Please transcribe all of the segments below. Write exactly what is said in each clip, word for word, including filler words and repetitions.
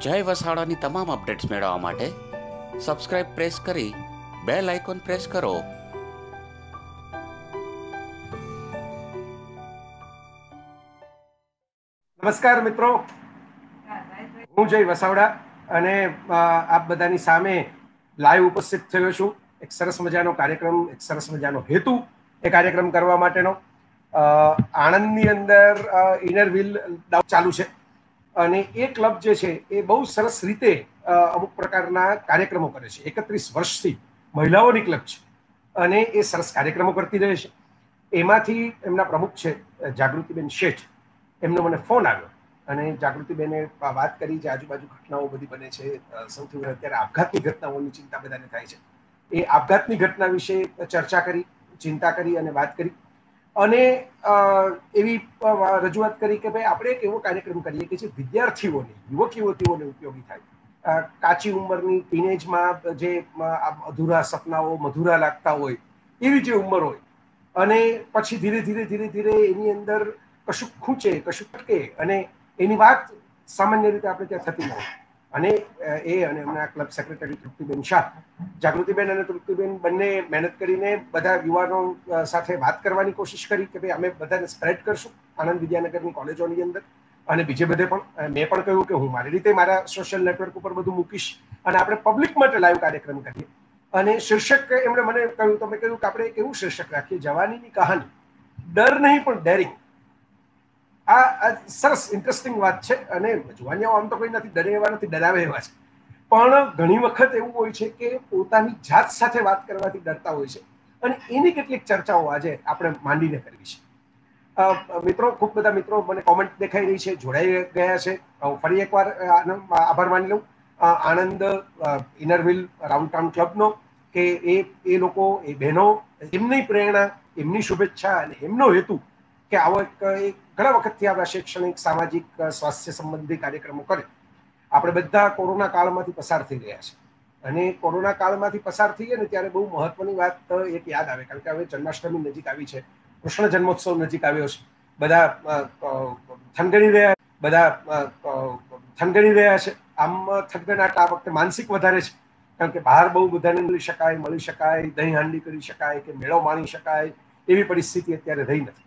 જય વસાવડાની તમામ અપડેટ્સ મેળવવા માટે સબસ્ક્રાઇબ પ્રેસ કરી બેલ આઇકોન પ્રેસ કરો. નમસ્કાર મિત્રો, હું જય વસાવડા અને આપ બધાની સામે લાઈવ ઉપસ્થિત થયો છું. એક સરસ મજાનો કાર્યક્રમ, એક સરસ મજાનો હેતુ એ કાર્યક્રમ કરવા માટેનો. આણંદની અંદર ઇનર વ્હીલ ચાલુ છે અને એ ક્લબ જે છે એ બહુ સરસ રીતે અમુક પ્રકારના કાર્યક્રમો કરે છે. એકત્રીસ વર્ષથી મહિલાઓની ક્લબ છે અને એ સરસ કાર્યક્રમો કરતી રહે છે. એમાંથી એમના પ્રમુખ છે જાગૃતિબેન શેઠ. એમનો મને ફોન આવ્યો અને જાગૃતિબેને વાત કરી જે આજુબાજુ ઘટનાઓ બધી બને છે. સૌથી વધારે અત્યારે આપઘાતની ઘટનાઓની ચિંતા બધાને થાય છે. એ આપઘાતની ઘટના વિશે ચર્ચા કરી, ચિંતા કરી અને વાત કરી અને એવી રજૂઆત કરી કે ભાઈ આપણે એક એવો કાર્યક્રમ કરીએ કે જે વિદ્યાર્થીઓને, યુવક યુવતીઓને ઉપયોગી થાય. કાચી ઉંમરની ટીનેજમાં જે અધૂરા સપનાઓ મધુરા લાગતા હોય એવી જે ઉંમર હોય અને પછી ધીરે ધીરે ધીરે ધીરે એની અંદર કશું ખૂંચે, કશું ટકે અને એની વાત સામાન્ય રીતે આપણે ત્યાં થતી ન હોય. અને એ અને એમના ક્લબ સેક્રેટરી તૃપ્તિબેન શાહ, જાગૃતિબેન અને તૃપ્તિબેન બંને મહેનત કરીને બધા યુવાનો સાથે વાત કરવાની કોશિશ કરી કે ભાઈ અમે બધાને સ્પ્રેડ કરશું આણંદ વિદ્યાનગરની કોલેજોની અંદર અને બીજે બધે પણ. મેં પણ કહ્યું કે હું મારી રીતે મારા સોશિયલ નેટવર્ક ઉપર બધું મૂકીશ અને આપણે પબ્લિક માટે લાઈવ કાર્યક્રમ કરીએ. અને શીર્ષક એમણે મને કહ્યું તો મેં કહ્યું કે આપણે એક એવું શીર્ષક રાખીએ, જવાનીની કહાની, ડર નહીં પણ ડેરિંગ. આ સરસ ઇન્ટરેસ્ટિંગ વાત છે અને જુવાનીઓ આમ તો કોઈ નથી, ડરે એવા નથી, ડરાવે એવા છે. પણ ઘણી વખત એવું હોય છે કે પોતાની જાત સાથે વાત કરવાથી ડરતા હોય છે અને એની કેટલીક ચર્ચાઓ આજે આપણે માંડીને કરવી છે. મિત્રો, ખૂબ બધા મિત્રો મને કોમેન્ટ દેખાઈ રહી છે, જોડાઈ ગયા છે. હું ફરી એકવાર આભાર માની લઉં Anand inner wheel round town ક્લબનો કે એ એ લોકો, એ બહેનો, એમની પ્રેરણા, એમની શુભેચ્છા અને એમનો હેતુ કે આવો એક ઘણા વખતથી આવા શૈક્ષણિક, સામાજિક, સ્વાસ્થ્ય સંબંધી કાર્યક્રમો કરે. આપણે બધા કોરોના કાળમાંથી પસાર થઈ રહ્યા છે અને કોરોના કાળમાંથી પસાર થઈએ ને ત્યારે બહુ મહત્વની વાત એક યાદ આવે, કારણ કે હવે જન્માષ્ટમી નજીક આવી છે, કૃષ્ણ જન્મોત્સવ નજીક આવ્યો છે. બધા થનગણી રહ્યા બધા થનગણી રહ્યા છે. આમ થનગણાટ આ વખતે માનસિક વધારે છે, કારણ કે બહાર બહુ બધાને મળી શકાય, મળી શકાય, દહીં હાંડી કરી શકાય કે મેળો માણી શકાય એવી પરિસ્થિતિ અત્યારે રહી નથી.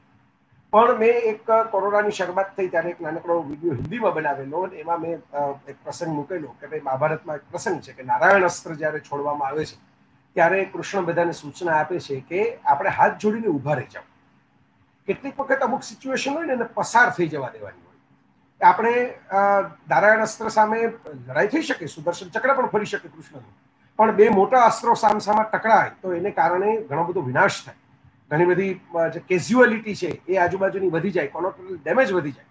પણ મેં એક કોરોનાની શરૂઆત થઈ ત્યારે એક નાનકડો વિડીયો હિન્દીમાં બનાવેલો અને એમાં મેં એક પ્રસંગ મૂકેલો કે ભાઈ મહાભારતમાં એક પ્રસંગ છે કે નારાયણ અસ્ત્ર જ્યારે છોડવામાં આવે છે ત્યારે કૃષ્ણ બધાને સૂચના આપે છે કે આપણે હાથ જોડીને ઊભા રહી જાવ. કેટલીક વખત અમુક સિચ્યુએશન હોય ને એને પસાર થઈ જવા દેવાની હોય. આપણે નારાયણ અસ્ત્ર સામે લડાઈ થઈ શકે, સુદર્શન ચક્ર પણ ફરી શકે કૃષ્ણનું, પણ બે મોટા અસ્ત્રો સામસામા ટકરાય તો એને કારણે ઘણો બધો વિનાશ થાય. ઘણી બધી જે કેઝ્યુઅલિટી છે એ આજુબાજુની વધી જાય, કોલોટરલ ડેમેજ વધી જાય.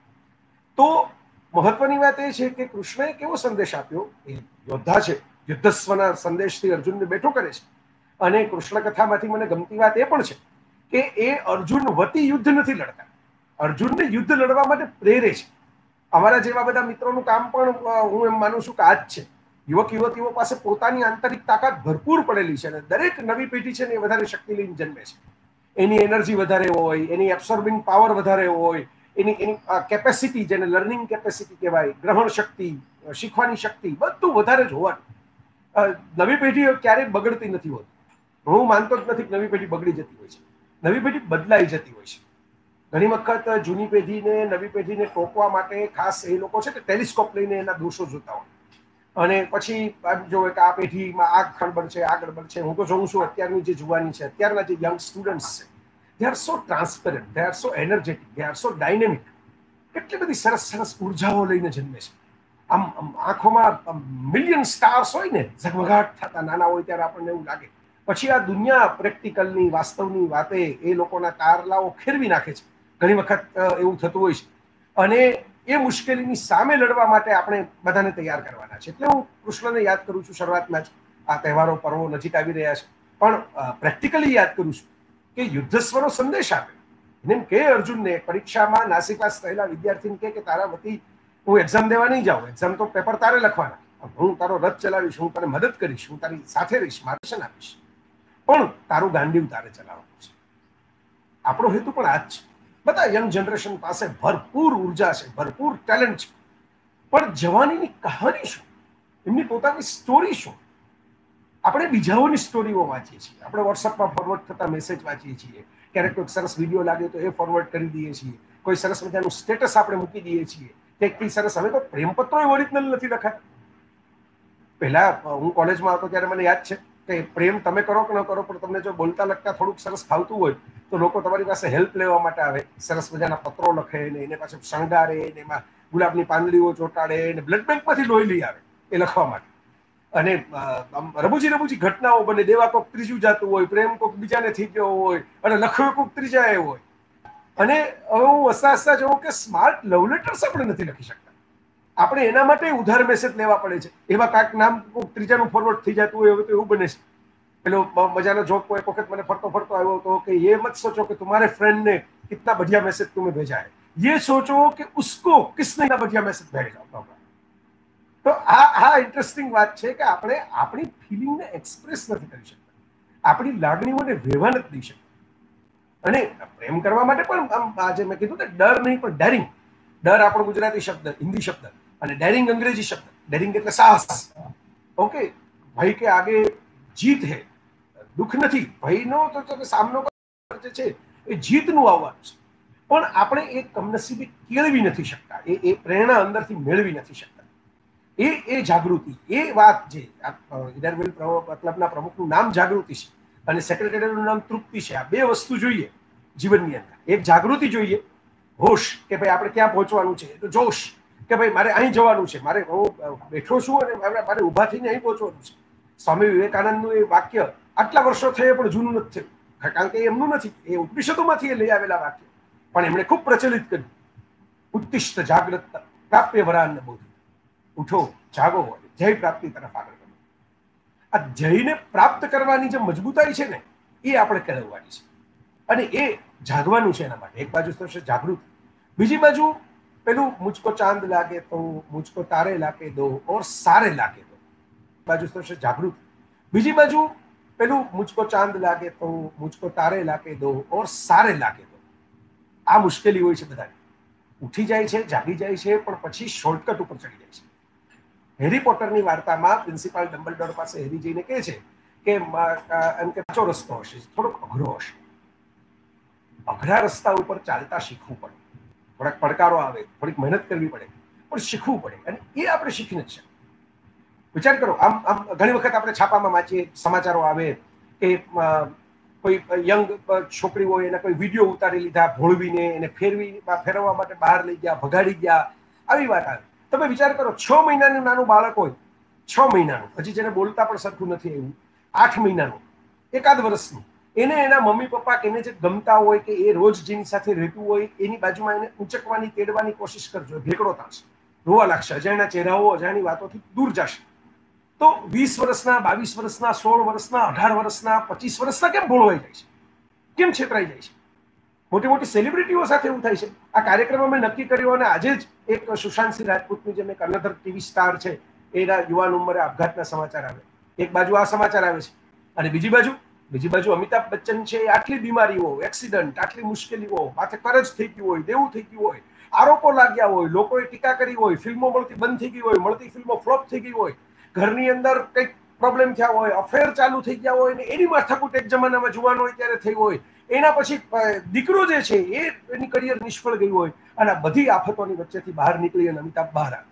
તો મહત્વની વાત એ છે કે કૃષ્ણએ કેવો સંદેશ આપ્યો, એ યોદ્ધા છે, યુદ્ધસ્વના સંદેશથી અર્જુનને બેઠો કરે છે. અને કૃષ્ણ કથામાંથી મને ગમતી વાત એ પણ છે કે એ અર્જુન વતી યુદ્ધ નથી લડતા, અર્જુનને યુદ્ધ લડવા માટે પ્રેરે છે. અમારા જેવા બધા મિત્રોનું કામ પણ હું એમ માનું છું કે આ જ છે. યુવક યુવતીઓ પાસે પોતાની આંતરિક તાકાત ભરપૂર પડેલી છે અને દરેક નવી પેઢી છે ને એ વધારે શક્તિ લઈને જન્મે છે. એની એનર્જી વધારે હોય, એની એબ્સોર્બિંગ પાવર વધારે હોય, એની એની કેપેસિટી, જેને લર્નિંગ કેપેસિટી કહેવાય, ગ્રહણ શક્તિ, શીખવાની શક્તિ, બધું વધારે જ હોવાનું. નવી પેઢી ક્યારેય બગડતી નથી હોતી. હું માનતો જ નથી કે નવી પેઢી બગડી જતી હોય છે. નવી પેઢી બદલાઈ જતી હોય છે. ઘણી વખત જૂની પેઢીને, નવી પેઢીને ટોકવા માટે ખાસ એ લોકો છે કે ટેલિસ્કોપ લઈને એના દોષો જોતા હોય અને પછી જોવે કે આ પેઢીમાં આ ગડબડ છે, આ ગડબડ છે. હું તો જોઉં છું અત્યારની જે જુવાની છે, અત્યારના જે યંગ સ્ટુડન્ટ્સ છે, they are so transparent, they are so energetic, they are so dynamic. કેટલી બધી સરસ સરસ ઉર્જાઓ લઈને જન્મે છે. આમ આંખોમાં મિલિયન સ્ટાર્સ હોય ને ઝગમગાટ થતા નાના હોય ત્યારે આપણને એવું લાગે. પછી આ દુનિયા પ્રેક્ટિકલની, વાસ્તવની વાતે એ લોકોના તારલાઓ ખેરવી નાખે છે. ઘણી વખત એવું થતું હોય છે અને એ મુશ્કેલીની સામે લડવા માટે આપણે બધાને તૈયાર કરવાના છે. એટલે હું કૃષ્ણને યાદ કરું છું શરૂઆતમાં જ. આ તહેવારો, પર્વો નજીક આવી રહ્યા છે, પણ પ્રેક્ટિકલી યાદ કરું છું કે યુદ્ધસ્વનો સંદેશ આપે. એમ કે અર્જુનને પરીક્ષામાં નાસીપાસ થયેલા વિદ્યાર્થીને કે તારા વતી હું એક્ઝામ દેવા નહીં જાઉં, એક્ઝામ તો પેપર તારે લખવાના, હું તારો રથ ચલાવીશ, હું તને મદદ કરીશ, હું તારી સાથે રહીશ, માર્ગદર્શન આપીશ, પણ તારું ગાંડીવ તારે ચલાવવાનું છે. આપણો હેતુ પણ આ જ છે. બધા યંગ જનરેશન પાસે ભરપૂર ઉર્જા છે, ભરપૂર ટેલેન્ટ છે, પણ જવાનીની કહાની શું, એમની પોતાની સ્ટોરી શું? આપણે બીજાઓની સ્ટોરીઓ વાંચીએ છીએ, આપણે વોટ્સઅપમાં ફોરવર્ડ થતા મેસેજ વાંચીએ છીએ, ક્યારેક કોઈક સરસ વિડીયો લાગે તો એ ફોરવર્ડ કરી દઈએ છીએ, કોઈ સરસ મજાનું સ્ટેટસ આપણે મૂકી દઈએ છીએ, કંઈકથી સરસ. હવે તો પ્રેમપત્રો ઓરિજિનલ નથી લખાતા. પહેલા હું કોલેજમાં હતો ત્યારે મને યાદ છે કે પ્રેમ તમે કરો કે ન કરો, પણ તમને જો બોલતા લખતા થોડુંક સરસ ફાવતું હોય તો લોકો તમારી પાસે હેલ્પ લેવા માટે આવે, સરસ મજાના પત્રો લખે ને એને પાછું શણગારે ને એમાં ગુલાબની પાંદડીઓ ચોંટાડે ને બ્લડ બેંકમાંથી લોહી લઈ આવે એ લખવા માટે. અને રબુજી રબુજી ઘટનાઓ બને, દેવા કોઈક ત્રીજું જાતું હોય, પ્રેમ કોઈક બીજાને થઈ ગયો હોય અને લખવો કોઈક ત્રીજાએ હોય. અને હવે હું હસતા હસતા જોઉં કે સ્માર્ટ લવ લેટર્સ આપણે નથી લખી શકતા. આપણે એના માટે ઉધાર મેસેજ લેવા પડે છે. એવા કાંઈક નામ ત્રીજાનું ફોરવર્ડ થઈ જતું હોય. હવે તો એવું બને છે, પેલો મજાનો જોક કોઈ વખત મને ફરતો ફરતો આવ્યો હતો કે ये मत सोचो कि तुम्हारे फ्रेंड ने कितना बढ़िया मैसेज तुम्हें भेजा है, ये सोचो कि उसको किसने इतना बढ़िया मैसेज भेजा होगा. તો આ આ ઇન્ટરેસ્ટિંગ વાત છે કે આપણે આપણી ફિલિંગને એક્સપ્રેસ નથી કરી શકતા, આપણી લાગણીઓને વહેવા નથી દઈ શકતા. અને પ્રેમ કરવા માટે પણ આમ આજે મેં કીધું ને ડર નહીં પણ ડેરિંગ. ડર આપણો ગુજરાતી શબ્દ, હિન્દી શબ્દ, અને ડેરિંગ અંગ્રેજી શબ્દ. ડેરિંગ એટલે સાહસ. ઓકે, ભય કે આગે જીત હે, દુઃખ નથી. ભયનો તો સામનો જે છે એ જીતનું આવવાનું છે. પણ આપણે એ કમનસીબી કેળવી નથી શકતા, એ એ પ્રેરણા અંદરથી મેળવી નથી શકતા. એ એ જાગૃતિ, એ વાત જે ઇડરવેલ ક્લબના પ્રમુખનું નામ જાગૃતિ છે અને સેક્રેટરીનું નામ તૃપ્તિ છે. આ બે વસ્તુ જોઈએ જીવનની અંદર. એક જાગૃતિ જોઈએ, હોશ કે ભાઈ આપણે ક્યાં પહોંચવાનું છે, તો જોશ કે ભાઈ મારે અહીં જવાનું છે, મારે હું બેઠો છું અને મારે ઊભા થઈને અહીં પહોંચવાનું છે. સ્વામી વિવેકાનંદનું એ વાક્ય આટલા વર્ષો થયે પણ જૂનું નથી થયું, કારણ કે એમનું નથી, એ ઉપનિષદોમાંથી એ લઈ આવેલા વાક્ય, પણ એમણે ખૂબ પ્રચલિત કર્યું. ઉત્તિષ્ઠ જાગ્રત પ્રાપ્ય વરાન બોધ. ઉઠો, જાગો, જય પ્રાપ્તિ તરફ આગળ કરો. આ જયને પ્રાપ્ત કરવાની જે મજબૂતાઈ છે ને એ આપણે કેળવવાની છે અને એ જાગવાનું છે. એના માટે એક બાજુ થશે જાગૃત, બીજી બાજુ પેલું મુझको ચાંદ લાગે તો, મુझको તારે લાગે દો ઓર સારે લાગે દો. બાજુ થશે જાગૃત, બીજી બાજુ પેલું મુझको ચાંદ લાગે તો, મુझको તારે લાગે દો ઓર સારે લાગે દો. આ મુશ્કેલી હોય છે બધાને. ઉઠી જાય છે, જાગી જાય છે, પણ પછી શોર્ટકટ ઉપર ચડી જાય છે. હેરી પોટરની વાર્તામાં પ્રિન્સિપાલ ડમ્બલડોર પાસે હેરી જઈને કહે છે કે એમ કે સાચો રસ્તો હશે, થોડોક અઘરો હશે. અઘરા રસ્તા ઉપર ચાલતા શીખવું પડે, થોડાક પડકારો આવે, થોડીક મહેનત કરવી પડે, પણ શીખવું પડે. અને એ આપણે શીખીને જ છે. વિચાર કરો, આમ આમ ઘણી વખત આપણે છાપામાં વાંચીએ, સમાચારો આવે કે કોઈ યંગ છોકરી હોય એને કોઈ વિડીયો ઉતારી લીધા, ભોળવીને એને ફેરવી ફેરવવા માટે બહાર લઈ ગયા, ભગાડી ગયા, આવી વાત આવે. તમે વિચાર કરો, છ મહિનાનું નાનું બાળક હોય, છ મહિનાનું, હજી જેને બોલતા પણ સરખું નથી આવ્યું, આઠ મહિનાનું, એકાદ વર્ષનું, એને એના મમ્મી પપ્પા કે એને જે ગમતા હોય કે એ રોજ જેની સાથે રહેતું હોય એની બાજુમાં એને ઊંચકવાની, તેડવાની કોશિશ કરજો, ભેકડો થશે, રોવા લાગશે, અજાણ્યા ચહેરાઓ, અજાણી વાતોથી દૂર જશે. તો વીસ વર્ષના, બાવીસ વર્ષના, સોળ વર્ષના, અઢાર વર્ષના, પચીસ વર્ષના કેમ ભોળવાઈ જાય છે, કેમ છેતરાઈ જાય છે? મોટી મોટી સેલિબ્રિટીઓ સાથે એવું થાય છે. આ કાર્યક્રમ અમે નક્કી કર્યો અને આજે જ એક સુશાંત સિંહ રાજપૂતનું જે મેં અનધર ટીવી સ્ટાર છે એના યુવાન ઉંમરે આપઘાતના સમાચાર આવે. એક બાજુ આ સમાચાર આવે છે અને બીજી બાજુ બીજી બાજુ અમિતાભ બચ્ચન છે, આટલી બીમારીઓ, એક્સિડન્ટ, આટલી મુશ્કેલીઓ, માથે કરજ થઈ ગયું હોય, દેવું થઈ ગયું હોય, આરોપો લાગ્યા હોય, લોકોએ ટીકા કરી હોય, ફિલ્મો મળતી બંધ થઈ ગઈ હોય, મળતી ફિલ્મો ફ્લોપ થઈ ગઈ હોય, ઘરની અંદર કંઈક પ્રોબ્લેમ થયા હોય, અફેર ચાલુ થઈ ગયા હોય, ને એની માથાકૂટ એક જમાનામાં જુવાન હોય ત્યારે થઈ હોય, એના પછી દીકરો જે છે એ એની કરિયર નિષ્ફળ ગઈ હોય, અને આ બધી આફતોની વચ્ચેથી બહાર નીકળી અને અમિતાભ બહાર આવે.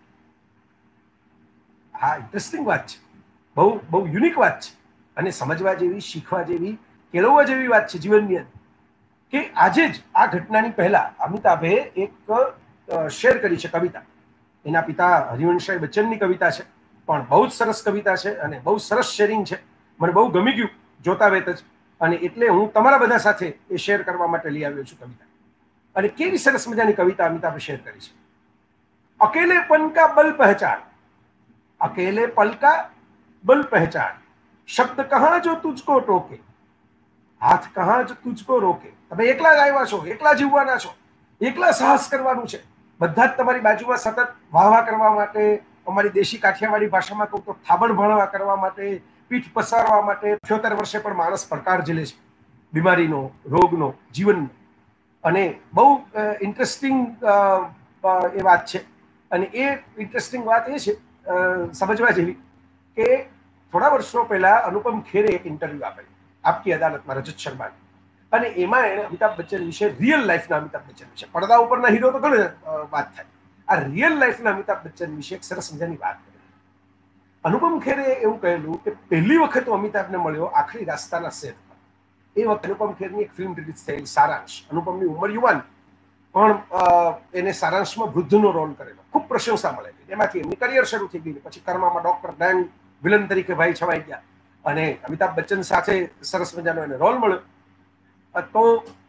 હા, ઇન્ટરેસ્ટિંગ વાત છે, બહુ બહુ યુનિક વાત છે અને સમજવા જેવી, શીખવા જેવી, કેળવવા જેવી વાત છે જીવનની અંદર. કે આજે જ આ ઘટનાની પહેલા અમિતાભે એક શેર કરી છે કવિતા. એના પિતા હરિવંશરાય બચ્ચનની કવિતા છે, પણ બહુ જ સરસ કવિતા છે અને બહુ સરસ શેરિંગ છે. મને બહુ ગમી ગયું જોતા વેત જ, અને એટલે હું તમારા બધા સાથે એ શેર કરવા માટે લઈ આવ્યો છું કવિતા. અને કેવી સરસ મજાની કવિતા અમિતાભે શેર કરી છે. અકેલેપન કા બલ પહેચાન, અકેલે પલ કા બલ પહેચાન, શબ્દ કહાં જો તુજકો ટોકે, હાથ કહાં જો તુજકો રોકે. તમે એકલા જ આવ્યા છો, એકલા જીવવાના છો, એકલા સાહસ કરવાનું છે. બધા જ તમારી બાજુમાં સતત વાહ વાહ કરવા માટે, અમારી દેશી કાઠિયાવાડી ભાષામાં કહું તો થાબડ ભણવા કરવા માટે, પીઠ પસારવા માટે. અઠ્યોતેર વર્ષે પણ માણસ પડકાર ઝીલે છે, બીમારીનો, રોગનો, જીવનનો. અને બહુ ઇન્ટરેસ્ટિંગ એ વાત છે. અને એ ઇન્ટરેસ્ટિંગ વાત એ છે સમજવા જેવી કે થોડા વર્ષો પહેલા અનુપમ ખેરે એક ઇન્ટરવ્યુ આપેલું આપકી અદાલતમાં રજત શર્માને, અને એમાં એણે અમિતાભ બચ્ચન વિશે, રિયલ લાઈફના અમિતાભ બચ્ચન વિશે, પડદા ઉપરના હીરો તો ઘણી વાત થાય, આ રિયલ લાઈફના અમિતાભ બચ્ચન વિશે એક સરસ મજાની વાત કરી. અનુપમ ખેરે એવું કહેલું કે પહેલી વખત હું અમિતાભને મળ્યો આખરી રાસ્તાના સેટ પર. એ વખતે અનુપમ ખેરની એક ફિલ્મ રિલીઝ થયેલી સારાંશ. અનુપમની ઉંમર યુવાન, પણ એને સારાંશમાં વૃદ્ધનો રોલ કરેલો, ખૂબ પ્રશંસા મળેલી. એમાંથી એમની કરિયર શરૂ થઈ ગઈ. પછી કર્મામાં ડોક્ટર ડેન વિલન તરીકે ભાઈ છવાઈ ગયા અને અમિતાભ બચ્ચન સાથે સરસ મજાનો એને રોલ મળ્યો. તો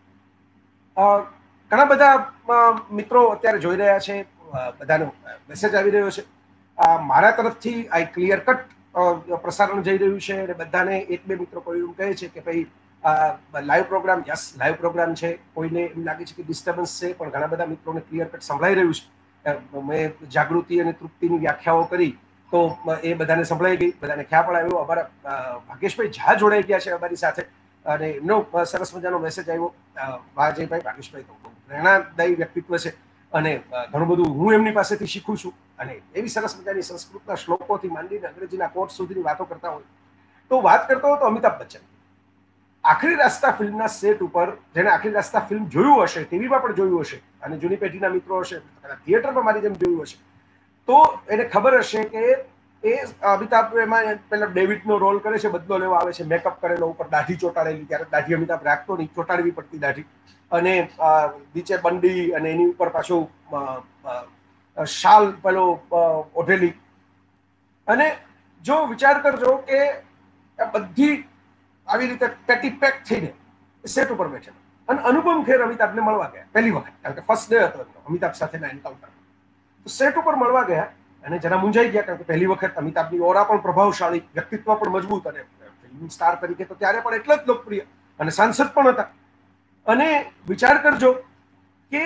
ઘણા બધા મિત્રો અત્યારે જોઈ રહ્યા છે, બધાનો મેસેજ આવી રહ્યો છે. મારા તરફથી આ ક્લિયર કટ પ્રસારણ જઈ રહ્યું છે અને બધાને એક બે મિત્રો કોઈ એવું કહે છે કે ભાઈ live program, yes live program છે, કોઈને એમ લાગે છે કે ડિસ્ટર્બન્સ છે, પણ ઘણા બધા મિત્રોને ક્લિયર કટ સંભળાઈ રહ્યું છે. મેં જાગૃતિ અને તૃપ્તિની વ્યાખ્યાઓ કરી તો એ બધાને સંભળાઈ ગઈ, બધાને ખ્યાલ પણ આવ્યો. અમારા ભાગેશભાઈ ઝા જોડાઈ ગયા છે અમારી સાથે અને એમનો સરસ મજાનો મેસેજ આવ્યો. વાજયભાઈ ભાગેશભાઈ તો પ્રેરણાદાયી વ્યક્તિત્વ છે અને ઘણું બધું હું એમની પાસેથી શીખું છું અને એવી સરસ મજાની સંસ્કૃતના શ્લોકોથી માંડીને અંગ્રેજીના કોટ સુધીની વાતો કરતા હોય. તો વાત કરતો હોય તો અમિતાભ બચ્ચન આખરી રાસ્તા ફિલ્મના સેટ ઉપર, જેને આખરી રાસ્તા ફિલ્મ જોયું હશે, ટીવીમાં પણ જોયું હશે અને જૂની પેઢીના મિત્રો હશે, થિયેટરમાં મારી જેમ જોયું હશે, તો એને ખબર હશે કે એ અમિતાભ એમાં પેલા ડેવિડનો રોલ કરે છે, બદલો લેવા આવે છે, મેકઅપ કરેલો, ઉપર દાઢી ચોંટાડેલી. ત્યારે દાઢી અમિતાભ રાખતો નહીં, ચોંટાડવી પડતી દાઢી, અને નીચે બંડી અને એની ઉપર પાછું શાલ પેલો ઓઢેલી. અને જો વિચાર કરજો કે બધી આવી રીતે પેટી પેક થઈને સેટ ઉપર બેઠેલો. અને અનુપમ ખેર અમિતાભને મળવા ગયા પહેલી વખત, કારણ કે ફર્સ્ટ ડે હતો અમિતાભ સાથેના એન્કાઉન્ટર. તો સેટ ઉપર મળવા ગયા અને જરા મૂંઝાઈ ગયા, કારણ કે પહેલી વખત અમિતાભની ઓરા પણ પ્રભાવશાળી, વ્યક્તિત્વ પણ મજબૂત અને ફિલ્મ સ્ટાર તરીકે તો ત્યારે પણ એટલા જ લોકપ્રિય અને સાંસદ પણ હતા. અને વિચાર કરજો કે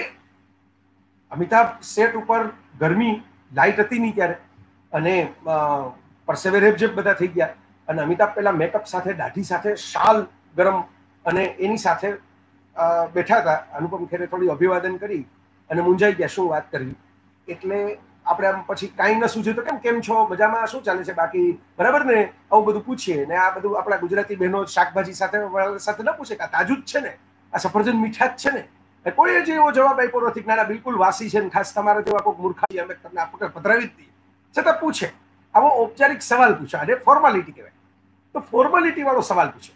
અમિતાભ સેટ ઉપર, ગરમી, લાઇટ હતી નહીં ત્યારે, અને પરસેવે રેબઝેબ બધા થઈ ગયા અને અમિતાભ પેલા મેકઅપ સાથે, દાઢી સાથે, શાલ ગરમ અને એની સાથે બેઠા હતા. અનુપમ ખેરે થોડી અભિવાદન કરી અને મૂંઝાઈ ગયા શું વાત કરવી. એટલે આપણે આમ પછી કાંઈ ન સૂઝે તો કેમ કેમ છો, મજામાં, શું ચાલે છે બાકી, બરાબર ને, આવું બધું પૂછીએ. ને આ બધું આપણા ગુજરાતી બહેનો શાકભાજી સાથે સાથે ન પૂછે કે આ તાજું જ છે ને, આ સફરજન મીઠા જ છે ને. કોઈ જ એવો જવાબ આપ્યો નથી, ના બિલકુલ વાસી છે ને, ખાસ તમારા જેવા કોઈ મૂર્ખા અમે તમને આપણે પધરાવી જ દઈએ. છતાં પૂછે, આવો ઔપચારિક સવાલ પૂછે, અને ફોર્માલિટી કહેવાય. તો ફોર્માલિટી વાળો સવાલ પૂછે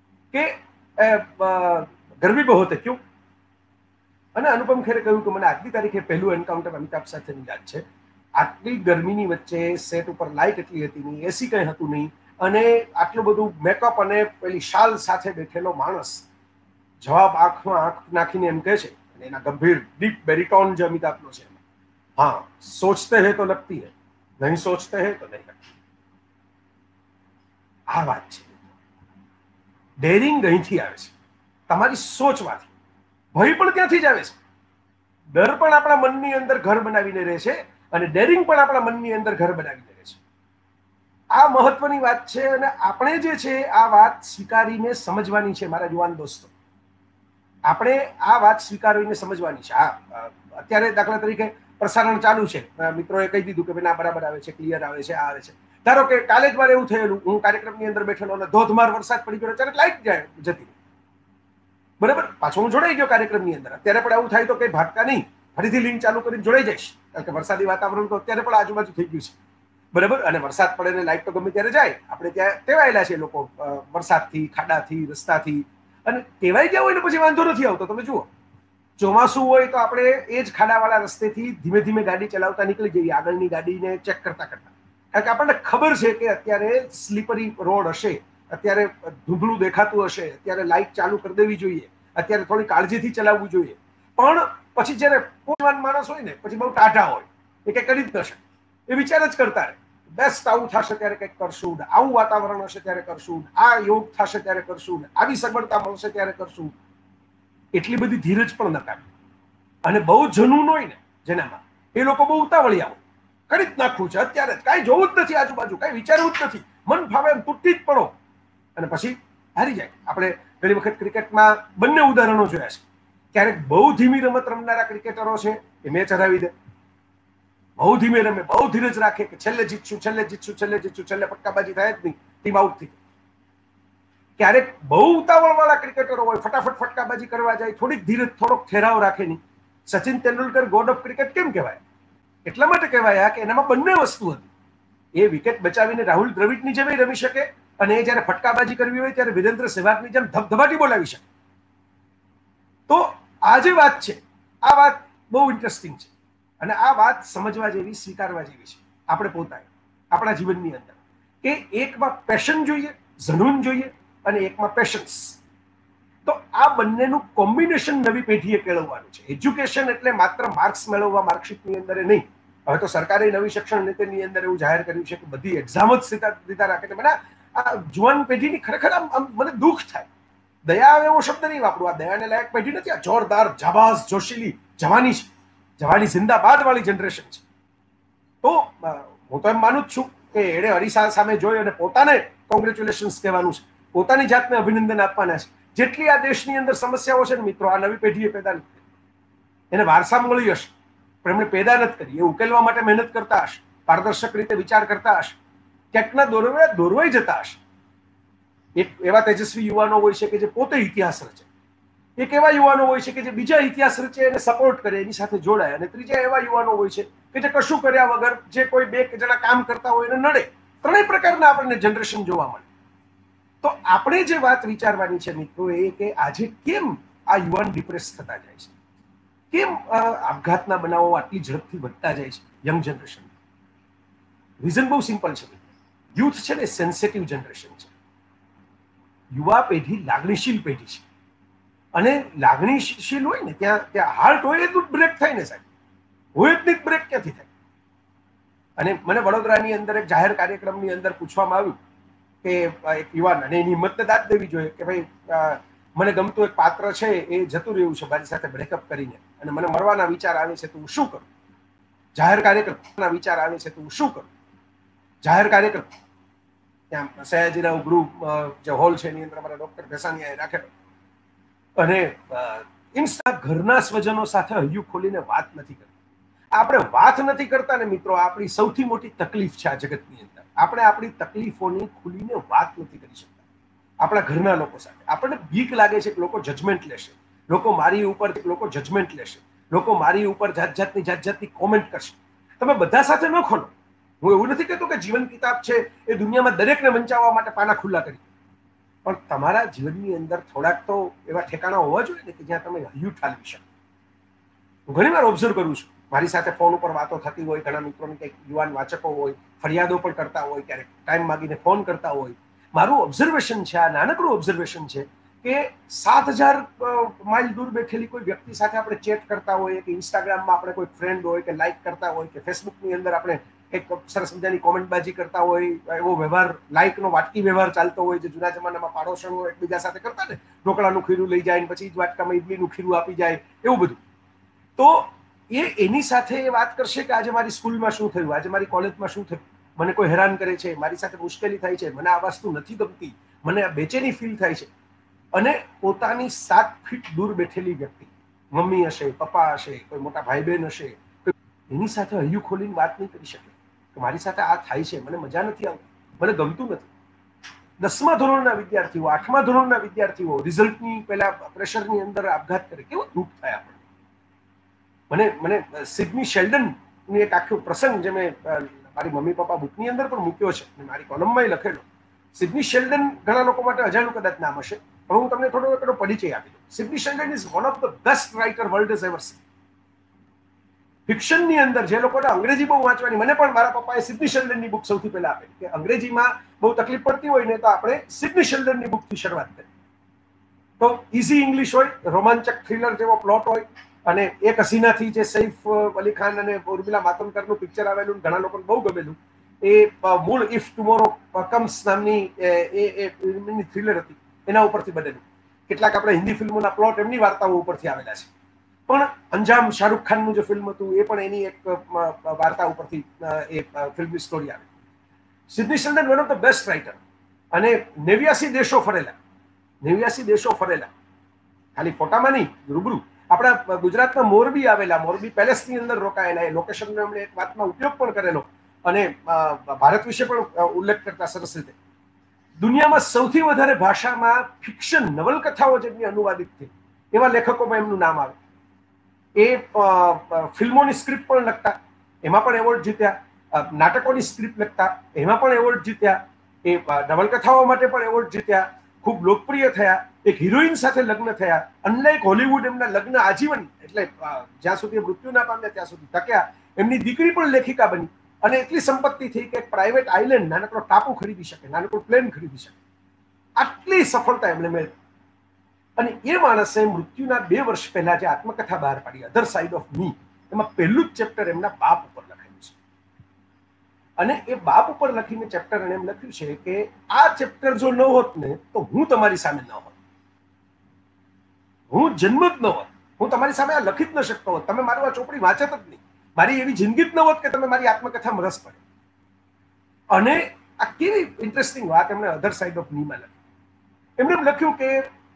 કે ગરમી બહુ હતી ક્યું. અને અનુપમ ખેરે કહ્યું કે મને આજની તારીખે પહેલું એન્કાઉન્ટર અમિતાભ સાથેની યાદ છે. આટલી ગરમીની વચ્ચે સેટ ઉપર લાઇટ એટલી હતી નહીં, એસી કંઈ હતું નહીં, અને આટલું બધું મેકઅપ અને પેલી શાલ સાથે બેઠેલો માણસ જવાબ આંખમાં આંખ નાખીને એમ કહે છે, અને એના ગંભીર ડીપ બેરિટોન જે અમિતાભનો છે, હા સોચતે હે તો લગતી હે, નહીં સોચતે હે તો નહીં લગતી. આ વાત છે. ડેરિંગ અહીંથી આવે છે, તમારી સોચમાંથી. ભય પણ ત્યાંથી જ આવે છે. ડર પણ આપણા મનની અંદર ઘર બનાવીને રહે છે અને ડેરિંગ પણ આપણા મનની અંદર ઘર બનાવીને રહે છે. આ મહત્વની વાત છે અને આપણે જે છે આ વાત સ્વીકારીને સમજવાની છે મારા યુવાન દોસ્તો. આપણે આ વાત સ્વીકારીને સમજવાની છે. આ અત્યારે દાખલા તરીકે પ્રસારણ ચાલુ છે, મિત્રોએ કહી દીધું કે ના બરાબર આવે છે, ક્લિયર આવે છે, આ આવે છે. ધારો કે કાલે જ વાર એવું થયેલું, હું કાર્યક્રમની અંદર બેઠેલો અને ધોધમાર વરસાદ પડી ગયો, ત્યારે લાઈટ જાય જતી, બરાબર, પાછો હું જોડાઈ ગયો કાર્યક્રમની અંદર. અત્યારે પણ આવું થાય તો કઈ ભાગતા નહીં, ફરીથી લિંક ચાલુ કરીને જોડાઈ જઈશ, કારણ કે વરસાદી વાતાવરણ તો અત્યારે પણ આજુબાજુ થઈ ગયું છે, બરાબર. અને વરસાદ પડે ને લાઈટ તો ગમે ત્યારે જાય. આપણે ત્યાં ટેવાયેલા છે લોકો વરસાદથી, ખાડાથી, રસ્તાથી, અને ટેવાઈ ગયા હોય ને પછી વાંધો નથી આવતો. તમે જુઓ, ચોમાસું હોય તો આપણે એ જ ખાડાવાળા રસ્તેથી ધીમે ધીમે ગાડી ચલાવતા નીકળી જઈએ, આગળની ગાડીને ચેક કરતા કરતા, કારણ કે આપણને ખબર છે કે અત્યારે સ્લીપરી રોડ હશે, અત્યારે ધૂંધળું દેખાતું હશે, અત્યારે લાઇટ ચાલુ કરી દેવી જોઈએ, અત્યારે થોડી કાળજીથી ચલાવવું જોઈએ. પણ પછી જયારે પોજવાન માણસ હોય ને, પછી બહુ ટાઢા હોય, એ કંઈ કરી જ ન શકે, એ વિચાર જ કરતા રહે, બેસ્ટ આવું થશે ત્યારે કંઈક કરશું, આવું વાતાવરણ હશે ત્યારે કરશું, આ યોગ થશે ત્યારે કરશું, આવી સગવડતા મળશે ત્યારે કરશું. એટલી બધી ધીરજ પણ ન કાઢે. અને બહુ જનૂન હોય ને જેનામાં, એ લોકો બહુ ઉતાવળિયા હોય, કરી જ નાખવું છે અત્યારે જ, કાંઈ જોવું જ નથી આજુબાજુ, કાંઈ વિચારવું જ નથી, મન ફાવે એમ તૂટી જ પડો અને પછી હારી જાય. આપણે ઘણી વખત ક્રિકેટમાં બંને ઉદાહરણો જોયા છે. ક્યારેક બહુ ધીમી રમત રમનારા ક્રિકેટરો છે એ મેચ હરાવી દે, બહુ ધીમે રમે, બહુ ધીરજ રાખે કે છેલ્લે જીતશું, છેલ્લે જીતશું, છેલ્લે જીતશું, છેલ્લે ફટકાબાજી થાય જ નહીં, ટીમ આઉટ થઈ. ક્યારેક બહુ ઉતાવળ વાળા ક્રિકેટરો હોય, ફટાફટ ફટકાબાજી કરવા જાય, થોડીક ધીરજ, થોડોક ઠેરાવ રાખે નહીં. Sachin Tendulkar god of cricket કેમ કહેવાય? એટલા માટે કહેવાય કે એનામાં બંને વસ્તુ હતી. એ વિકેટ બચાવીને રાહુલ દ્રવિડની જેમ રમી શકે, અને એ જયારે ફટકાબાજી કરવી હોય ત્યારે વિરેન્દ્ર સહેવાગની જેમ ધબધબાટી બોલાવી શકે. તો આ જે વાત છે, આ વાત બહુ ઇન્ટરેસ્ટિંગ છે, અને આ વાત સમજવા જેવી, સ્વીકારવા જેવી છે આપણે પોતાને, આપણા જીવનની અંદર, કે એકમાં પેશન જોઈએ, ઝનૂન જોઈએ, અને એકમાં પેશન્સ. તો આ બંનેનું કોમ્બિનેશન નવી પેઢીએ કેળવવાનું છે. એજ્યુકેશન એટલે માત્ર માર્ક્સ મેળવવા માર્કશીટની અંદર નહીં. હવે તો સરકારે નવી શિક્ષણ નીતિની અંદર એવું જાહેર કર્યું છે કે બધી એક્ઝામ જ સીધા સીધા રાખે. મને આ જુવાન પેઢીની ખરેખર આમ મને દુઃખ થાય. દયા આવે એવો શબ્દ નહીં વાપરું. આ દયાને લાયક પેઢી નથી. આ જોરદાર, જાબાઝ, જોશીલી જવાની છે. જવાની જિંદાબાદ વાળી જનરેશન છે. તો હું તો એમ માનું જ છું કે એણે અરીસા સામે જોઈ અને પોતાને કોંગ્રેચ્યુલેશન્સ કહેવાનું છે, પોતાની જાતને અભિનંદન આપવાના છે. જેટલી આ દેશની અંદર સમસ્યાઓ છે ને મિત્રો, આ નવી પેઢીએ પેદા નથી કરી. એને વારસા મળી હશે, પણ એમણે પેદા નથી કરી. એ ઉકેલવા માટે મહેનત કરતા હશે, પારદર્શક રીતે વિચાર કરતા હશે, ક્યાંકના દોરવે દોરવાઈ જતા હશે. એક એવા તેજસ્વી યુવાનો હોય છે કે જે પોતે ઇતિહાસ રચે, એક એવા યુવાનો હોય છે કે જે બીજા ઇતિહાસ રચે એને સપોર્ટ કરે, એની સાથે જોડાય, અને ત્રીજા એવા યુવાનો હોય છે કે જે કશું કર્યા વગર જે કોઈ બે જણા કામ કરતા હોય એને નડે. ત્રણેય પ્રકારના આપણને જનરેશન જોવા મળે. તો આપણે જે વાત વિચારવાની છે મિત્રો એ કે આજે કેમ આ યુવાન ડિપ્રેસ થતા જાય છે, કેમ આપઘાતના બનાવો આટલી ઝડપથી વધતા જાય છે યંગ જનરેશન? રીઝન બહુ સિમ્પલ છે. યુથ છે ને સેન્સિટિવ જનરેશન છે. યુવા પેઢી લાગણીશીલ પેઢી છે, અને લાગણીશીલ હોય ને ત્યાં ત્યાં હાર્ટ હોય એટલું જ બ્રેક થાય ને સાહેબ, હોય જ નહીં બ્રેક ક્યાંથી થાય? અને મને વડોદરાની અંદર એક જાહેર કાર્યક્રમની અંદર પૂછવામાં આવ્યું કે એક યુવાન, અને એની હિંમતને દાદ દેવી જોઈએ કે ભાઈ મને ગમતું એક પાત્ર છે એ જતું રહ્યું છે મારી સાથે બ્રેકઅપ કરીને, અને મને મરવાના વિચાર આવે છે, તો હું શું કરું? જાહેર કાર્યક્રમના વિચાર આવે છે, તો હું શું કરું? જાહેર કાર્યક્રમ ત્યાં સયાજીરાવ ગૃહ જે હોલ છે એની અંદર અમારા ડોક્ટર ભેસાણીયાએ રાખેલો, અને ઇન્સ્ટા ઘરના સ્વજનો સાથે હૈયું ખોલીને વાત નથી કરતા. આપણે વાત નથી કરતા ને મિત્રો, આપણી સૌથી મોટી તકલીફ છે આ જગતની અંદર. આપણે આપણી તકલીફોની ખુલીને વાત નથી કરી શકતા આપણા ઘરના લોકો સાથે. આપણને બીક લાગે છે કે લોકો જજમેન્ટ લેશે, લોકો મારી ઉપર લોકો જજમેન્ટ લેશે, લોકો મારી ઉપર જાત જાતની જાત જાતની કોમેન્ટ કરશે. તમે બધા સાથે ન ખોલો. હું એવું નથી કહેતો કે જીવન કિતાબ છે એ દુનિયામાં દરેકને વંચાવવા માટે પાના ખુલ્લા કરી, પણ તમારા જીવનની અંદર થોડાક તો એવા ઠેકાણા હોવા જોઈએ ને કે જ્યાં તમે હૈયું ઠાલવી શકો. હું ઘણી વાર ઓબ્ઝર્વ કરું છું, મારી સાથે ફોન ઉપર વાતો થતી હોય, ઘણા મિત્રોની કંઈક યુવાન વાચકો હોય, ફરિયાદો પણ કરતા હોય, ક્યારેક ટાઈમ માગીને ફોન કરતા હોય. મારું ઓબ્ઝર્વેશન છે, આ નાનકડું ઓબ્ઝર્વેશન છે કે સાત હજાર માઇલ દૂર બેઠેલી કોઈ વ્યક્તિ સાથે આપણે ચેટ કરતા હોઈએ, કે ઇન્સ્ટાગ્રામમાં આપણે કોઈ ફ્રેન્ડ હોય કે લાઇક કરતા હોય, કે ફેસબુકની અંદર આપણે એક સરસ મજાની કોમેન્ટબાજી કરતા હોય, એવો વ્યવહાર લાઇકનો વાટકી વ્યવહાર ચાલતો હોય જે જૂના જમાનામાં પાડોશણો એકબીજા સાથે કરતા ને, ઢોકળાનું ખીરું લઈ જાય ને પછી જ વાટકામાં ઇડલીનું ખીરું આપી જાય, એવું બધું. તો એ એની સાથે એ વાત કરશે કે આજે મારી સ્કૂલમાં શું થયું, આજે મારી કોલેજમાં શું થયું, મને કોઈ હેરાન કરે છે, મારી સાથે મુશ્કેલી થાય છે, મને આ વસ્તુ નથી ગમતી, મને આ બેચેની ફીલ થાય છે. અને પોતાની સાત ફીટ દૂર બેઠેલી વ્યક્તિ, મમ્મી હશે, પપ્પા હશે, કોઈ મોટા ભાઈ બહેન હશે, એની સાથે હૈયું ખોલીને વાત નહીં કરી શકે કે મારી સાથે આ થાય છે, મને મજા નથી આવતી, મને ગમતું નથી. દસમા ધોરણના વિદ્યાર્થીઓ, આઠમા ધોરણના વિદ્યાર્થીઓ રિઝલ્ટની પેલા પ્રેશરની અંદર આપઘાત કરે, કેવું દુઃખ થાય આપણે. મને મને સિડની શેલ્ડનની એક આખો પ્રસંગ જે મેં મારી મમ્મી પપ્પા બુકની અંદર પણ મૂક્યો છે, મારી કોલમમાં લખેલો. સિડની શેલ્ડન ઘણા લોકો માટે અજાણ્યું કદાચ નામ હશે, પણ હું તમને થોડો થોડો પરિચય આપી દઉં. Sidney Sheldon is one of the best writer world is ever seen. ફિક્શનની અંદર જે લોકોને અંગ્રેજી બહુ વાંચવાની, મને પણ મારા પપ્પાએ સિડની શેલ્ડનની બુક સૌથી પહેલા આપેલી કે અંગ્રેજીમાં બહુ તકલીફ પડતી હોય ને તો આપણે સિડની શેલ્ડનની બુકથી શરૂઆત કરી. તો ઇઝી ઇંગ્લિશ હોય, રોમાંચક થ્રિલર જેવો પ્લોટ હોય, અને એક હસીનાથી જે સૈફ અલી ખાન અને ઉર્મિલા માતોંડકરનું પિક્ચર આવેલું, ઘણા લોકોને બહુ ગમેલું, એ મૂળ ઇફ ટુમોરો કમ્સ નામની એ થ્રિલર હતી, એના ઉપરથી બનેલું. કેટલાક આપણે હિન્દી ફિલ્મોના પ્લોટ એમની વાર્તાઓ ઉપરથી આવેલા છે. પણ અંજામ શાહરૂખ ખાનનું જે ફિલ્મ હતું એ પણ એની એક વાર્તા ઉપરથી એ ફિલ્મની સ્ટોરી આવી. Sidney Sheldon one of the best writer, અને નેવ્યાસી દેશો ફરેલા, નેવ્યાસી દેશો ફરેલા, ખાલી ફોટામાં નહીં, રૂબરૂ. આપણા ગુજરાતના મોરબી આવેલા, મોરબી પેલેસની અંદર રોકાયેલા, એ લોકેશનનો એમણે એક વાતમાં ઉપયોગ પણ કરેલો અને ભારત વિશે પણ ઉલ્લેખ કરતા સરસ રીતે. દુનિયામાં સૌથી વધારે ભાષામાં ફિક્શન નવલકથાઓ જેમની અનુવાદિત થઈ એવા લેખકોમાં એમનું નામ આવે. એ ફિલ્મોની સ્ક્રિપ્ટ પણ લખતા, એમાં પણ એવોર્ડ જીત્યા. નાટકોની સ્ક્રિપ્ટ લખતા, એમાં પણ એવોર્ડ જીત્યા. એ નવલકથાઓ માટે પણ એવોર્ડ જીત્યા. ખૂબ લોકપ્રિય થયા. એક હિરોઈન સાથે લગ્ન થયા. અનલાઇક હોલિવૂડ એમના લગ્ન આજીવન, એટલે જ્યાં સુધી મૃત્યુ ના પામ્યા ત્યાં સુધી ટક્યા. એમની દીકરી પણ લેખિકા બની અને એટલી સંપત્તિ થઈ કે પ્રાઇવેટ આઇલેન્ડ, નાનકડો ટાપુ ખરીદી શકે, નાનકડું પ્લેન ખરીદી શકે. આટલી સફળતા એમણે મેળવી. અને એ માણસે મૃત્યુના બે વર્ષ પહેલા જે આત્મકથા બહાર પાડી, અધર સાઇડ ઓફ મી, એમાં પહેલું જ ચેપ્ટર એમના બાપ ઉપર લખાયું છે. અને એ બાપ ઉપર લખીને ચેપ્ટર એને એમ લખ્યું છે કે આ ચેપ્ટર જો ન હોત ને તો હું તમારી સામે ન હોત, હું જન્મ જ ન હોત, હું તમારી સામે આ લખી જ ન શકતો હોત, તમે મારું આ ચોપડી વાંચત જ નહીં, મારી એવી જિંદગી જ ન હોત કે તમે મારી આત્મકથામાં રસ પડે. અને આ કેવી ઇન્ટરેસ્ટિંગ વાત એમણે અધર સાઇડ ઓફ મીમાં લખી. એમણે એમ લખ્યું કે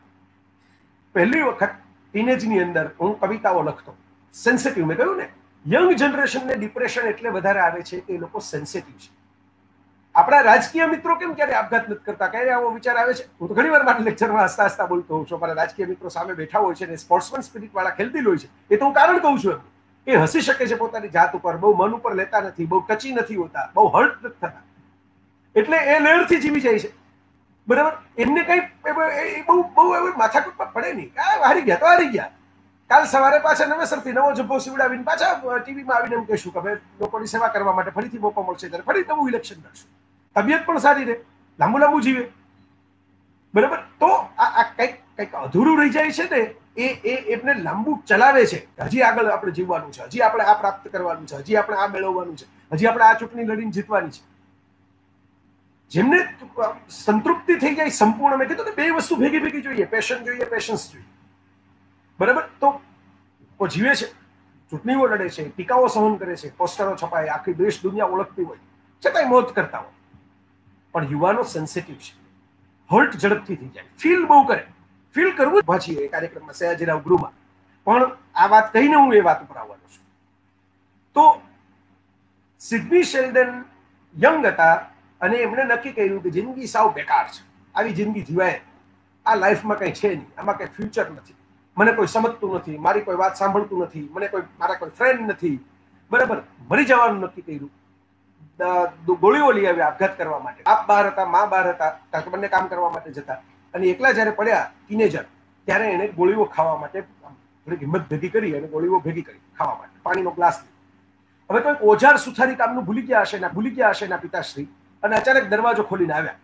પહેલી વખત ટીનેજની અંદર હું કવિતાઓ લખતો, સેન્સિટિવ. મેં કહ્યું ને, યંગ જનરેશનને ડિપ્રેશન એટલે વધારે આવે છે કે એ લોકો સેન્સિટિવ છે. આપણા રાજકીય મિત્રો કેમ ક્યારે આપઘાત નથી કરતા? ક્યારે આવો વિચાર આવે છે? હું તો ઘણી વાર મારા લેક્ચરમાં હસતા હસતા બોલતો હોઉં છું. મારા રાજકીય મિત્રો સામે બેઠા હોય છે ને સ્પોર્ટ્સમેન સ્પિરિટ વાળા ખેલતી હોય છે, એ તો હું કારણ કહું છું. એમ એ હસી શકે છે પોતાની જાત ઉપર, બહુ મન ઉપર લેતા નથી, બહુ ટચી નથી હોતા, બહુ હર્ટ નથી થતા, એટલે એ લેરથી જીવી જાય છે. બરાબર? એમને કઈ બહુ બહુ માથાકૂટમાં પડે નહીં. આ હારી ગયા તો હારી ગયા, કાલ સવારે પાછા નવેસરથી નવો જબ્બો સીવડાવીને પાછા ટીવીમાં આવીને એમ કહેશું કે ભાઈ લોકોની સેવા કરવા માટે ફરીથી મોકો મળશે, ત્યારે ફરી નવું ઇલેક્શન લડશું. તબિયત પણ સારી રહે, લાંબુ લાંબુ જીવે. બરાબર? તો આ કંઈક કંઈક અધૂરું રહી જાય છે ને, એ એ એમને લાંબુ ચલાવે છે. હજી આગળ આપણે જીવવાનું છે, હજી આપણે આ પ્રાપ્ત કરવાનું છે, હજી આપણે આ મેળવવાનું છે, હજી આપણે આ ચૂંટણી લડીને જીતવાની છે. જેમને સંતૃપ્તિ થઈ જાય સંપૂર્ણ, મેં કીધું ને બે વસ્તુ ભેગી ભેગી જોઈએ, પેશન જોઈએ, પેશન્સ જોઈએ. બરાબર? તો જીવે છે, ચૂંટણીઓ લડે છે, ટીકાઓ સહન કરે છે, પોસ્ટરો છપાય, આખી દેશ દુનિયા ઓળખતી હોય, છતાંય મોત કરતા હોય. પણ યુવાનો સેન્સિટિવ છે, હર્ટ ઝડપથી થઈ જાય, ફીલ બહુ કરે. ફીલ કરવું પાછી એ કાર્યક્રમમાં સયાજીરાવ ગૃહમાં પણ આ વાત કહીને હું એ વાત ઉપર આવવાનો છું. તો સિડની શેલ્ડન યંગ હતા અને એમણે નક્કી કર્યું કે જિંદગી સાવ બેકાર છે, આવી જિંદગી જીવાય, આ લાઈફમાં કંઈ છે નહીં, આમાં કંઈ ફ્યુચર નથી, મને કોઈ સમજતું નથી, મારી કોઈ વાત સાંભળતું નથી, મને કોઈ મારા કોઈ ફ્રેન્ડ નથી. બરાબર? મરી જવાનું નક્કી કર્યું. ગોળીઓ લઈ આવ્યા આપઘાત કરવા માટે. બાપ બહાર હતા, મા બહાર હતા, કારણ કે બંને કામ કરવા માટે જતા, અને એકલા જયારે પડ્યા ટીનેજર, ત્યારે એને ગોળીઓ ખાવા માટે થોડીક હિંમત ભેગી કરી અને ગોળીઓ ભેગી કરી ખાવા માટે, પાણીનો ગ્લાસ લીધો. હવે કોઈક ઓજાર સુથારી કામનું ભૂલી ગયા હશે, ભૂલી ગયા હશે એના પિતાશ્રી, અને અચાનક દરવાજો ખોલીને આવ્યા.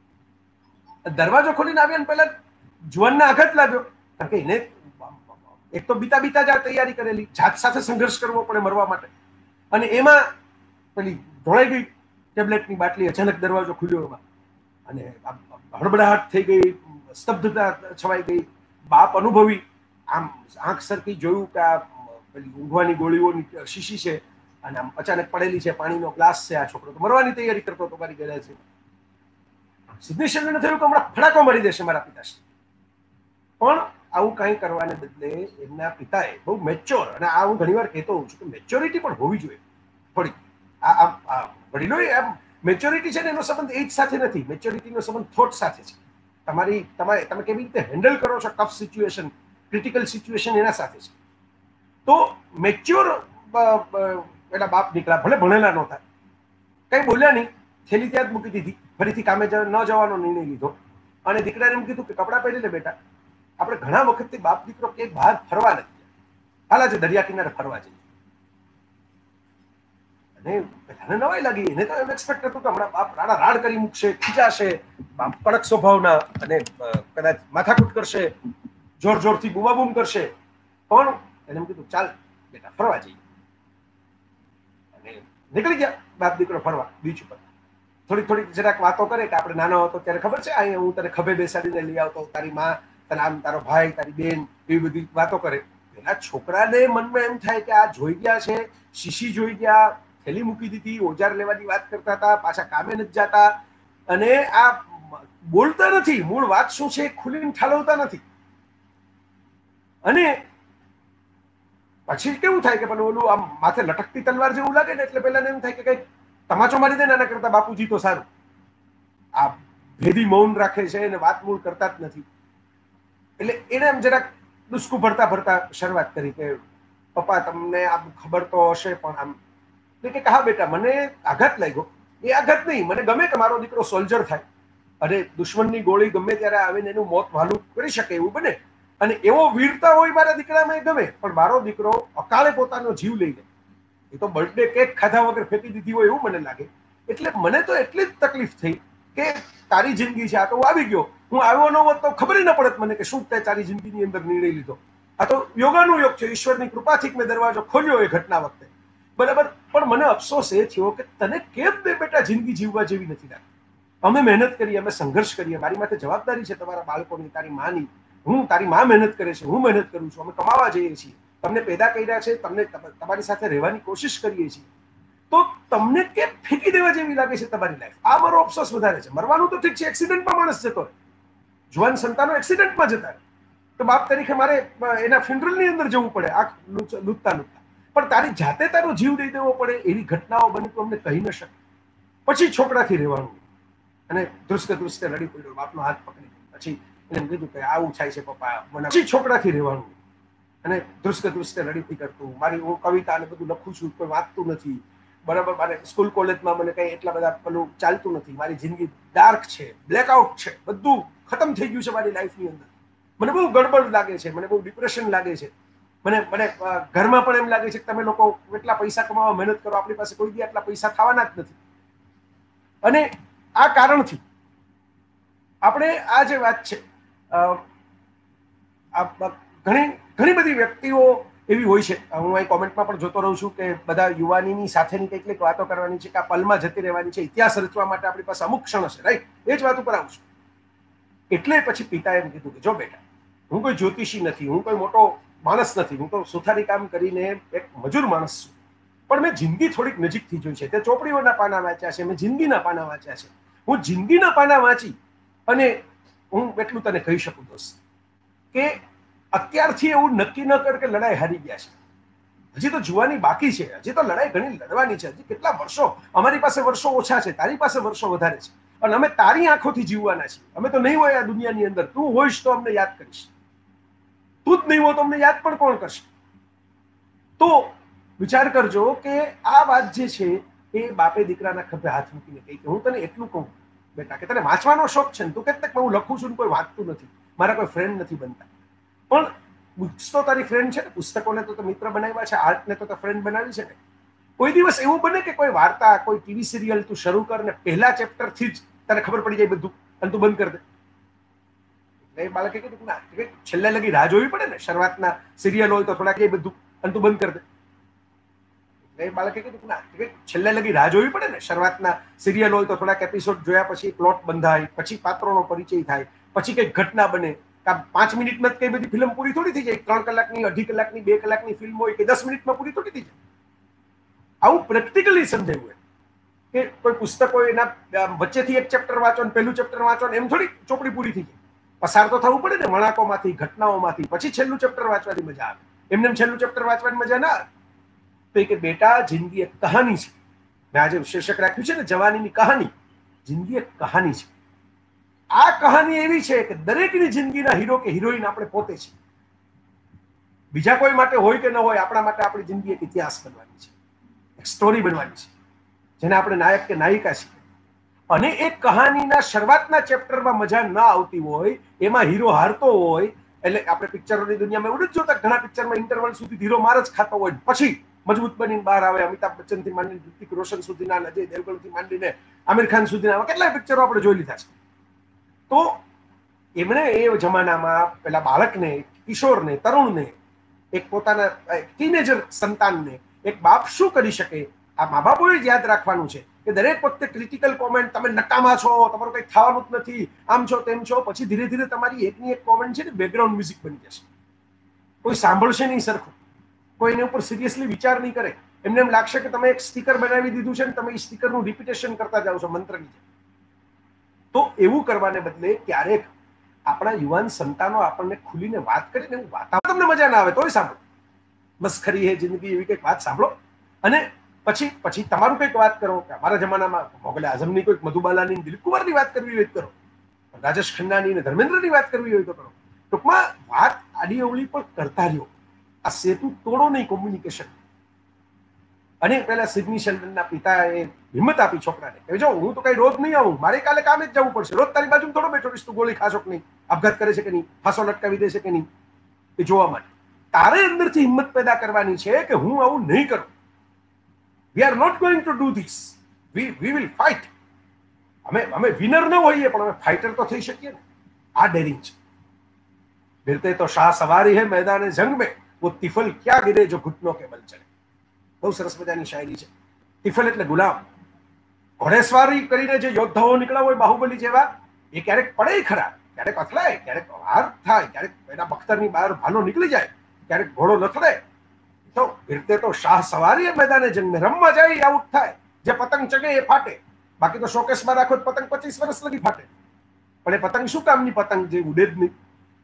દરવાજો ખોલીને આવ્યા ને પહેલા જુવાનને આઘાત લાગ્યો, કારણ કે એને એક તો બીતા બીતા જ તૈયારી કરેલી, જાત સાથે સંઘર્ષ કરવો પડે મરવા માટે, અને એમાં પેલી ઢોળાઈ ગઈ ટેબ્લેટની બાટલી, અચાનક દરવાજો ખુલ્યો એમાં, અને હડબડાહટ થઈ ગઈ, સ્તબ્ધતા છવાઈ ગઈ. બાપ અનુભવી આમ આંખ સરકી જોયું કે આ પેલી ઊંઘવાની ગોળીઓની શીશી છે અને આમ અચાનક પડેલી છે, પાણીનો ગ્લાસ છે, આ છોકરો તો મરવાની તૈયારી કરતો તો મારી ગયા છે. સિડની શેલ્ડનને થયું કે હમણાં ફડાકો મારી દેશે મારા પિતાશ્રી. પણ આવું કંઈ કરવાને બદલે એમના પિતાએ બહુ મેચ્યોર, અને આ હું ઘણી વાર કહેતો હોઉં છું કે મેચ્યોરિટી પણ હોવી જોઈએ થોડી. આ વડીલો એમ મેચ્યોરિટી છે ને, એનો સંબંધ એજ સાથે નથી, મેચ્યોરિટીનો સંબંધ થોટ સાથે છે. તમારી તમારે તમે કેવી રીતે હેન્ડલ કરો છો ટફ સિચ્યુએશન, ક્રિટિકલ સિચ્યુએશન, એના સાથે છે. તો મેચ્યોર એના બાપ નીકળ્યા, ભલે ભણેલા નહોતા, કંઈ બોલ્યા નહીં, થેલી ત્યાં જ મૂકી દીધી, ફરીથી કામે ન જવાનો નિર્ણય લીધો, અને દીકરાને એમ કીધું કે કપડાં પહેરી લે બેટા, આપણે ઘણા વખતથી બાપ દીકરો ક્યાંય બહાર ફરવા નથી ગયા, હાલ આજે દરિયા કિનારે ફરવા જઈએ. અને બધાને નવાઈ લાગી, એને તો એમ એક્સપેક્ટ હતું કે હમણાં બાપ રાડા રાડ કરી મૂકશે, ખીજાશે, બાપ કડક સ્વભાવના અને કદાચ માથાકૂટ કરશે, જોર જોરથી બૂમાબૂમ કરશે. પણ એને એમ કીધું ચાલ બેટા ફરવા જઈએ, અને નીકળી ગયા બાપ દીકરો ફરવા બીચ ઉપર. થોડીક થોડીક જરાક વાતો કરે કે આપણે નાનો હતો ત્યારે ખબર છે, અહીંયા હું તને ખભે બેસાડીને લઈ આવતો, તારી માં તને આમ, તારો ભાઈ, તારી બેન, એવી બધી વાતો કરે. પેલા છોકરાને મનમાં એમ થાય કે આ જોઈ ગયા છે, શીશી જોઈ ગયા, થેલી મૂકી દીધી, ઓજાર લેવાની વાત કરતા હતા, પાછા કામે નથી જતા, અને આ બોલતા નથી, મૂળ વાત શું છે ખુલીને ઠાલવતા નથી. અને પછી કેવું થાય કે પેલું ઓલું આમ માથે લટકતી તલવાર જેવું લાગે ને એટલે પહેલા એમ થાય કે કંઈક તમાચો મારી દે ને એના કરતા બાપુજી તો સારું. આ ભેદી મૌન રાખે છે અને વાત મૂળ કરતા જ નથી. એટલે એને એમ જરાક ડુસ્કું ભરતા ભરતા શરૂઆત કરી કે પપ્પા તમને આમ ખબર તો હશે પણ આમ એટલે કે હા બેટા મને આઘાત લાગ્યો. એ આઘાત નહીં, મને ગમે કે મારો દીકરો સોલ્જર થાય અને દુશ્મનની ગોળી ગમે ત્યારે આવીને એનું મોત વહાલું કરી શકે એવું બને અને એવો વીરતા હોય મારા દીકરામાં ગમે, પણ મારો દીકરો અકાળે પોતાનો જીવ લઈ લે એ તો બર્થડે કેક ખાધા વગર ફેંકી દીધી હોય એવું મને લાગે. એટલે મને તો એટલી જ તકલીફ થઈ કે તારી જિંદગી છે, આ તો આવી ગયો, હું આવ્યો ન હોત તો ખબર ન પડત મને કે શું તે તારી જિંદગીની અંદર નિર્ણય લીધો. આ તો યોગાનું યોગ છે, ઈશ્વરની કૃપાથી મેં દરવાજો ખોલ્યો એ ઘટના વખતે, બરાબર. પણ મને અફસોસ એ થયો કે તને કેમ બે બેટા જિંદગી જીવવા જેવી નથી લાગતી. અમે મહેનત કરીએ, અમે સંઘર્ષ કરીએ, મારી માથે જવાબદારી છે તમારા બાળકોની, તારી માની. હું તારી માં મહેનત કરે છે, હું મહેનત કરું છું, અમે કમાવા જઈએ છીએ, તમને પેદા કર્યા છે, તમને તમારી સાથે રહેવાની કોશિશ કરીએ છીએ, તો તમને કેમ ફેંકી દેવા જેવી લાગે છે તમારી લાઈફ? આ મારો અફસોસ વધારે છે. મરવાનું તો ઠીક છે, એક્સિડન્ટમાં માણસ જતો રહે, જુવાન સંતાનો એક્સિડન્ટમાં જતા રહે તો બાપ તરીકે મારે એના ફ્યુનરલની અંદર જવું પડે આંખ લૂંટતા લૂંટતા, પણ તારી જાતે તારો જીવ દઈ દેવો પડે એવી ઘટનાઓ બની તો અમને કહી ન શકે. પછી છોકરાથી રહેવાનું અને ધ્રુસકે ધ્રુસકે રડી પડ્યો, બાપનો હાથ પકડી. પછી એને કીધું કે આવું થાય છે પપ્પા મને. પછી છોકરાથી રહેવાનું અને ધ્રુસકે ધ્રુસકે રડી કરતું. મારી હું કવિતા ને બધું લખું છું, કોઈ વાંચતું નથી, બરાબર. મારે સ્કૂલ કોલેજમાં મને કઈ એટલા બધા પેલું ચાલતું નથી, મારી જિંદગી ડાર્ક છે, બ્લેકઆઉટ છે, બધું ખતમ થઈ ગયું છે મારી લાઈફની અંદર. મને બહુ ગડબડ લાગે છે, મને બહુ ડિપ્રેશન લાગે છે, મને મને ઘરમાં પણ એમ લાગે છે કે તમે લોકો એટલા પૈસા કમાવા મહેનત કરો, આપણી પાસે કોઈ દી આટલા પૈસા થવાના જ નથી. અને આ કારણથી આપણે આ જે વાત છે, ઘણી ઘણી બધી વ્યક્તિઓ એવી હોય છે, હું અહીં કોમેન્ટમાં પણ જોતો રહું છું કે બધા યુવાનીની સાથેની કેટલીક વાતો કરવાની છે કે આ પલમાં જતી રહેવાની છે, ઇતિહાસ રચવા માટે આપણી પાસે અમુક ક્ષણ હશે, રાઈટ? એ જ વાત ઉપર આવું છું. એટલે પછી પિતાએ એમ કીધું કે જો બેટા, હું કોઈ જ્યોતિષી નથી, હું કોઈ મોટો માણસ નથી, હું તો સુથારી કામ કરીને એક મજૂર માણસ છું, પણ મેં જિંદગી થોડીક નજીકથી જોઈ છે. તે ચોપડીઓના પાના વાંચ્યા છે, મેં જિંદગીના પાના વાંચ્યા છે. હું જિંદગીના પાના વાંચી અને હું એટલું તને કહી શકું દોસ્ત કે અત્યારથી એવું નક્કી ન કર કે લડાઈ હારી ગયા છે. હજી તો જુવાની બાકી છે, હજી તો લડાઈ ઘણી લડવાની છે. હજી કેટલા વર્ષો, અમારી પાસે વર્ષો ઓછા છે, તારી પાસે વર્ષો વધારે છે, અને અમે તારી આંખોથી જીવવાના છીએ. અમે તો નહીં હોય આ દુનિયાની અંદર, તું હોઈશ તો અમને યાદ કરીશ, તું જ નહીં હોય તો અમને યાદ પણ કોણ કરશે? તો વિચાર કરજો કે આ વાત જે છે એ બાપે દીકરાના ખભે હાથ મૂકીને કહી કે હું તને એટલું કહું બેટા કે તને વાંચવાનો શોખ છે ને, તું કે હું લખું છું કોઈ વાંચતું નથી, મારા કોઈ ફ્રેન્ડ નથી બનતા, પણ બુક્સ તો તારી ફ્રેન્ડ છે ને, પુસ્તકોને તો મિત્ર બનાવ્યા છે, આર્ટને તો ફ્રેન્ડ બનાવી છે ને. કોઈ દિવસ એવું બને કે કોઈ વાર્તા, કોઈ ટીવી સિરિયલ તું શરૂ કર ને પહેલા ચેપ્ટરથી જ તને ખબર પડી જાય બધું અને તું બંધ કરી દે? એટલે બાળકે કીધું ના, છેલ્લે લગી રાહ જોવી પડે ને, શરૂઆતના સિરિયલ હોય તો થોડાક એ બધું અને તું બંધ કરી દે. એટલે બાળકે કીધું ના, છેલ્લે લગી રાહ જોવી પડે ને, શરૂઆતના સિરિયલ હોય તો થોડાક એપિસોડ જોયા પછી પ્લોટ બંધાય, પછી પાત્રોનો પરિચય થાય, પછી કઈક ઘટના બને. પાંચ મિનિટમાં કઈ બધી ફિલ્મ પૂરી થોડી થઈ જાય? ત્રણ કલાકની, અઢી કલાકની, બે કલાકની ફિલ્મ હોય કે દસ મિનિટમાં પૂરી થોડી થઈ જાય? આવું પ્રેક્ટિકલી સમજાયું કે કોઈ પુસ્તક હોય એના વચ્ચેથી એક ચેપ્ટર વાંચો ને પહેલું ચેપ્ટર વાંચો ને એમ થોડી ચોપડી પૂરી થઈ જાય. પસાર તો થવું પડે ને વણાકોમાંથી, ઘટનાઓમાંથી, પછી છેલ્લું ચેપ્ટર વાંચવાની મજા આવે. એમને છેલ્લું ચેપ્ટર વાંચવાની મજા ના આવે. તો કે બેટા જિંદગી એક કહાની છે. મેં આજે શીર્ષક રાખ્યું છે ને જવાનીની કહાની. જિંદગી એક કહાની છે. આ કહાની એવી છે કે દરેકની જિંદગીના હીરો કે હિરોઈન આપણે પોતે છે. બીજા કોઈ માટે હોય કે ન હોય, આપણા માટે આપણી જિંદગી એક ઇતિહાસ બનવાની છે, એક સ્ટોરી બનવાની છે, જેને આપણે નાયક કે નાયિકા છીએ. અને એ કહાનીના શરૂઆતના ચેપ્ટરમાં મજા ન આવતી હોય, એમાં હીરો હારતો હોય, એટલે આપણે પિક્ચરોની દુનિયામાં એવું જ જોતા ઘણા પિક્ચરમાં ઇન્ટરવલ સુધી હીરો માર જ ખાતો હોય, પછી મજબૂત બનીને બહાર આવે. અમિતાભ બચ્ચન થી માંડીને ઋતિક રોશન સુધીના, અજય દેવગણ થી માંડીને આમિર ખાન સુધીના કેટલાય પિક્ચરો આપણે જોઈ લીધા છે. તો એમણે એ જમાનામાં પેલા બાળકને, કિશોરને, તરુણને, એક પોતાના ટીનેજર સંતાનને એક બાપ શું કરી શકે, આ મા બાપોએ જ યાદ રાખવાનું છે કે દરેક વખતે ક્રિટિકલ કોમેન્ટ, તમે નકામા છો, તમારું કંઈ થવાનું જ નથી, આમ છો તેમ છો, પછી ધીરે ધીરે તમારી એકની એક કોમેન્ટ છે ને બેકગ્રાઉન્ડ મ્યુઝિક બની જશે. કોઈ સાંભળશે નહીં સરખું, કોઈ એના ઉપર સિરિયસલી વિચાર નહીં કરે. એમને એમ લાગશે કે તમે એક સ્ટીકર બનાવી દીધું છે ને તમે એ સ્ટીકરનું રિપીટેશન કરતા જાઓ છો મંત્રની જેમ. તો એવું કરવાને બદલે ક્યારેક આપણા યુવાન સંતાનો આપણને ખુલીને વાત કરીને એવું વાત તમને મજા ના આવે તોય સાંભળો. મસ્ખરી હે જિંદગી એવી કંઈક વાત સાંભળો અને પછી પછી તમારું કંઈક વાત કરો કે અમારા જમાનામાં મોગલે આઝમની કોઈક મધુબાલાની દિલીપ કુમારની વાત કરવી હોય તો કરો, રાજેશ ખન્નાની ને ધર્મેન્દ્રની વાત કરવી હોય તો કરો. ટૂંકમાં વાત આડી અવળી પણ કરતા રહ્યો. આ સેતુ તોડો નહીં કોમ્યુનિકેશન. અને પેલા સિડની શેલ્ડનના પિતાએ હિંમત આપી છોકરાને કે જો હું તો કઈ રોજ નહીં આવું, મારે કાલે કામે જ જવું પડશે, રોજ તારી બાજુ થોડો બેઠો રહીશ, તું ગોળી ખાશો કે નહીં, આપઘાત કરે છે કે નહીં, ફાંસો લટકાવી દેશે કે નહીં, એ જોવા માટે તારે અંદરથી હિંમત પેદા કરવાની છે કે હું આવું નહીં કરું. We are not going to do this, we we will fight. અમે અમે વિનર ન હોઈએ પણ અમે ફાઇટર તો થઈ શકીએ ને. આ ડેરિંગ છે. गिरते तो शाह सवारी है मैदान जंग में, वो तिफल क्या गिरे जो घुटनों के बल चले. બહુ સરસ મજાની શાયરી છે. તિફલ એટલે ગુલામ. ઘોડેસવારી કરીને જે યોદ્ધાઓ નીકળ્યા હોય બાહુબલી જેવા, એ ક્યારેક પડે ખરા, ક્યારેક અથડાય, ક્યારેક હાર થાય, ક્યારેક એના બખ્તરની બહાર ભાલો નીકળી જાય, ક્યારેક ઘોડો લથડે. તો ગિરતે તો શાહ સવારી મેદાને જંગ મેં, રમવા જાય આઉટ થાય, જે પતંગ ચગે એ ફાટે. બાકી તો શોકેસમાં રાખો પતંગ પચીસ વર્ષ લગી ફાટે, પણ એ પતંગ શું કામની પતંગ જે ઉડે જ નહીં.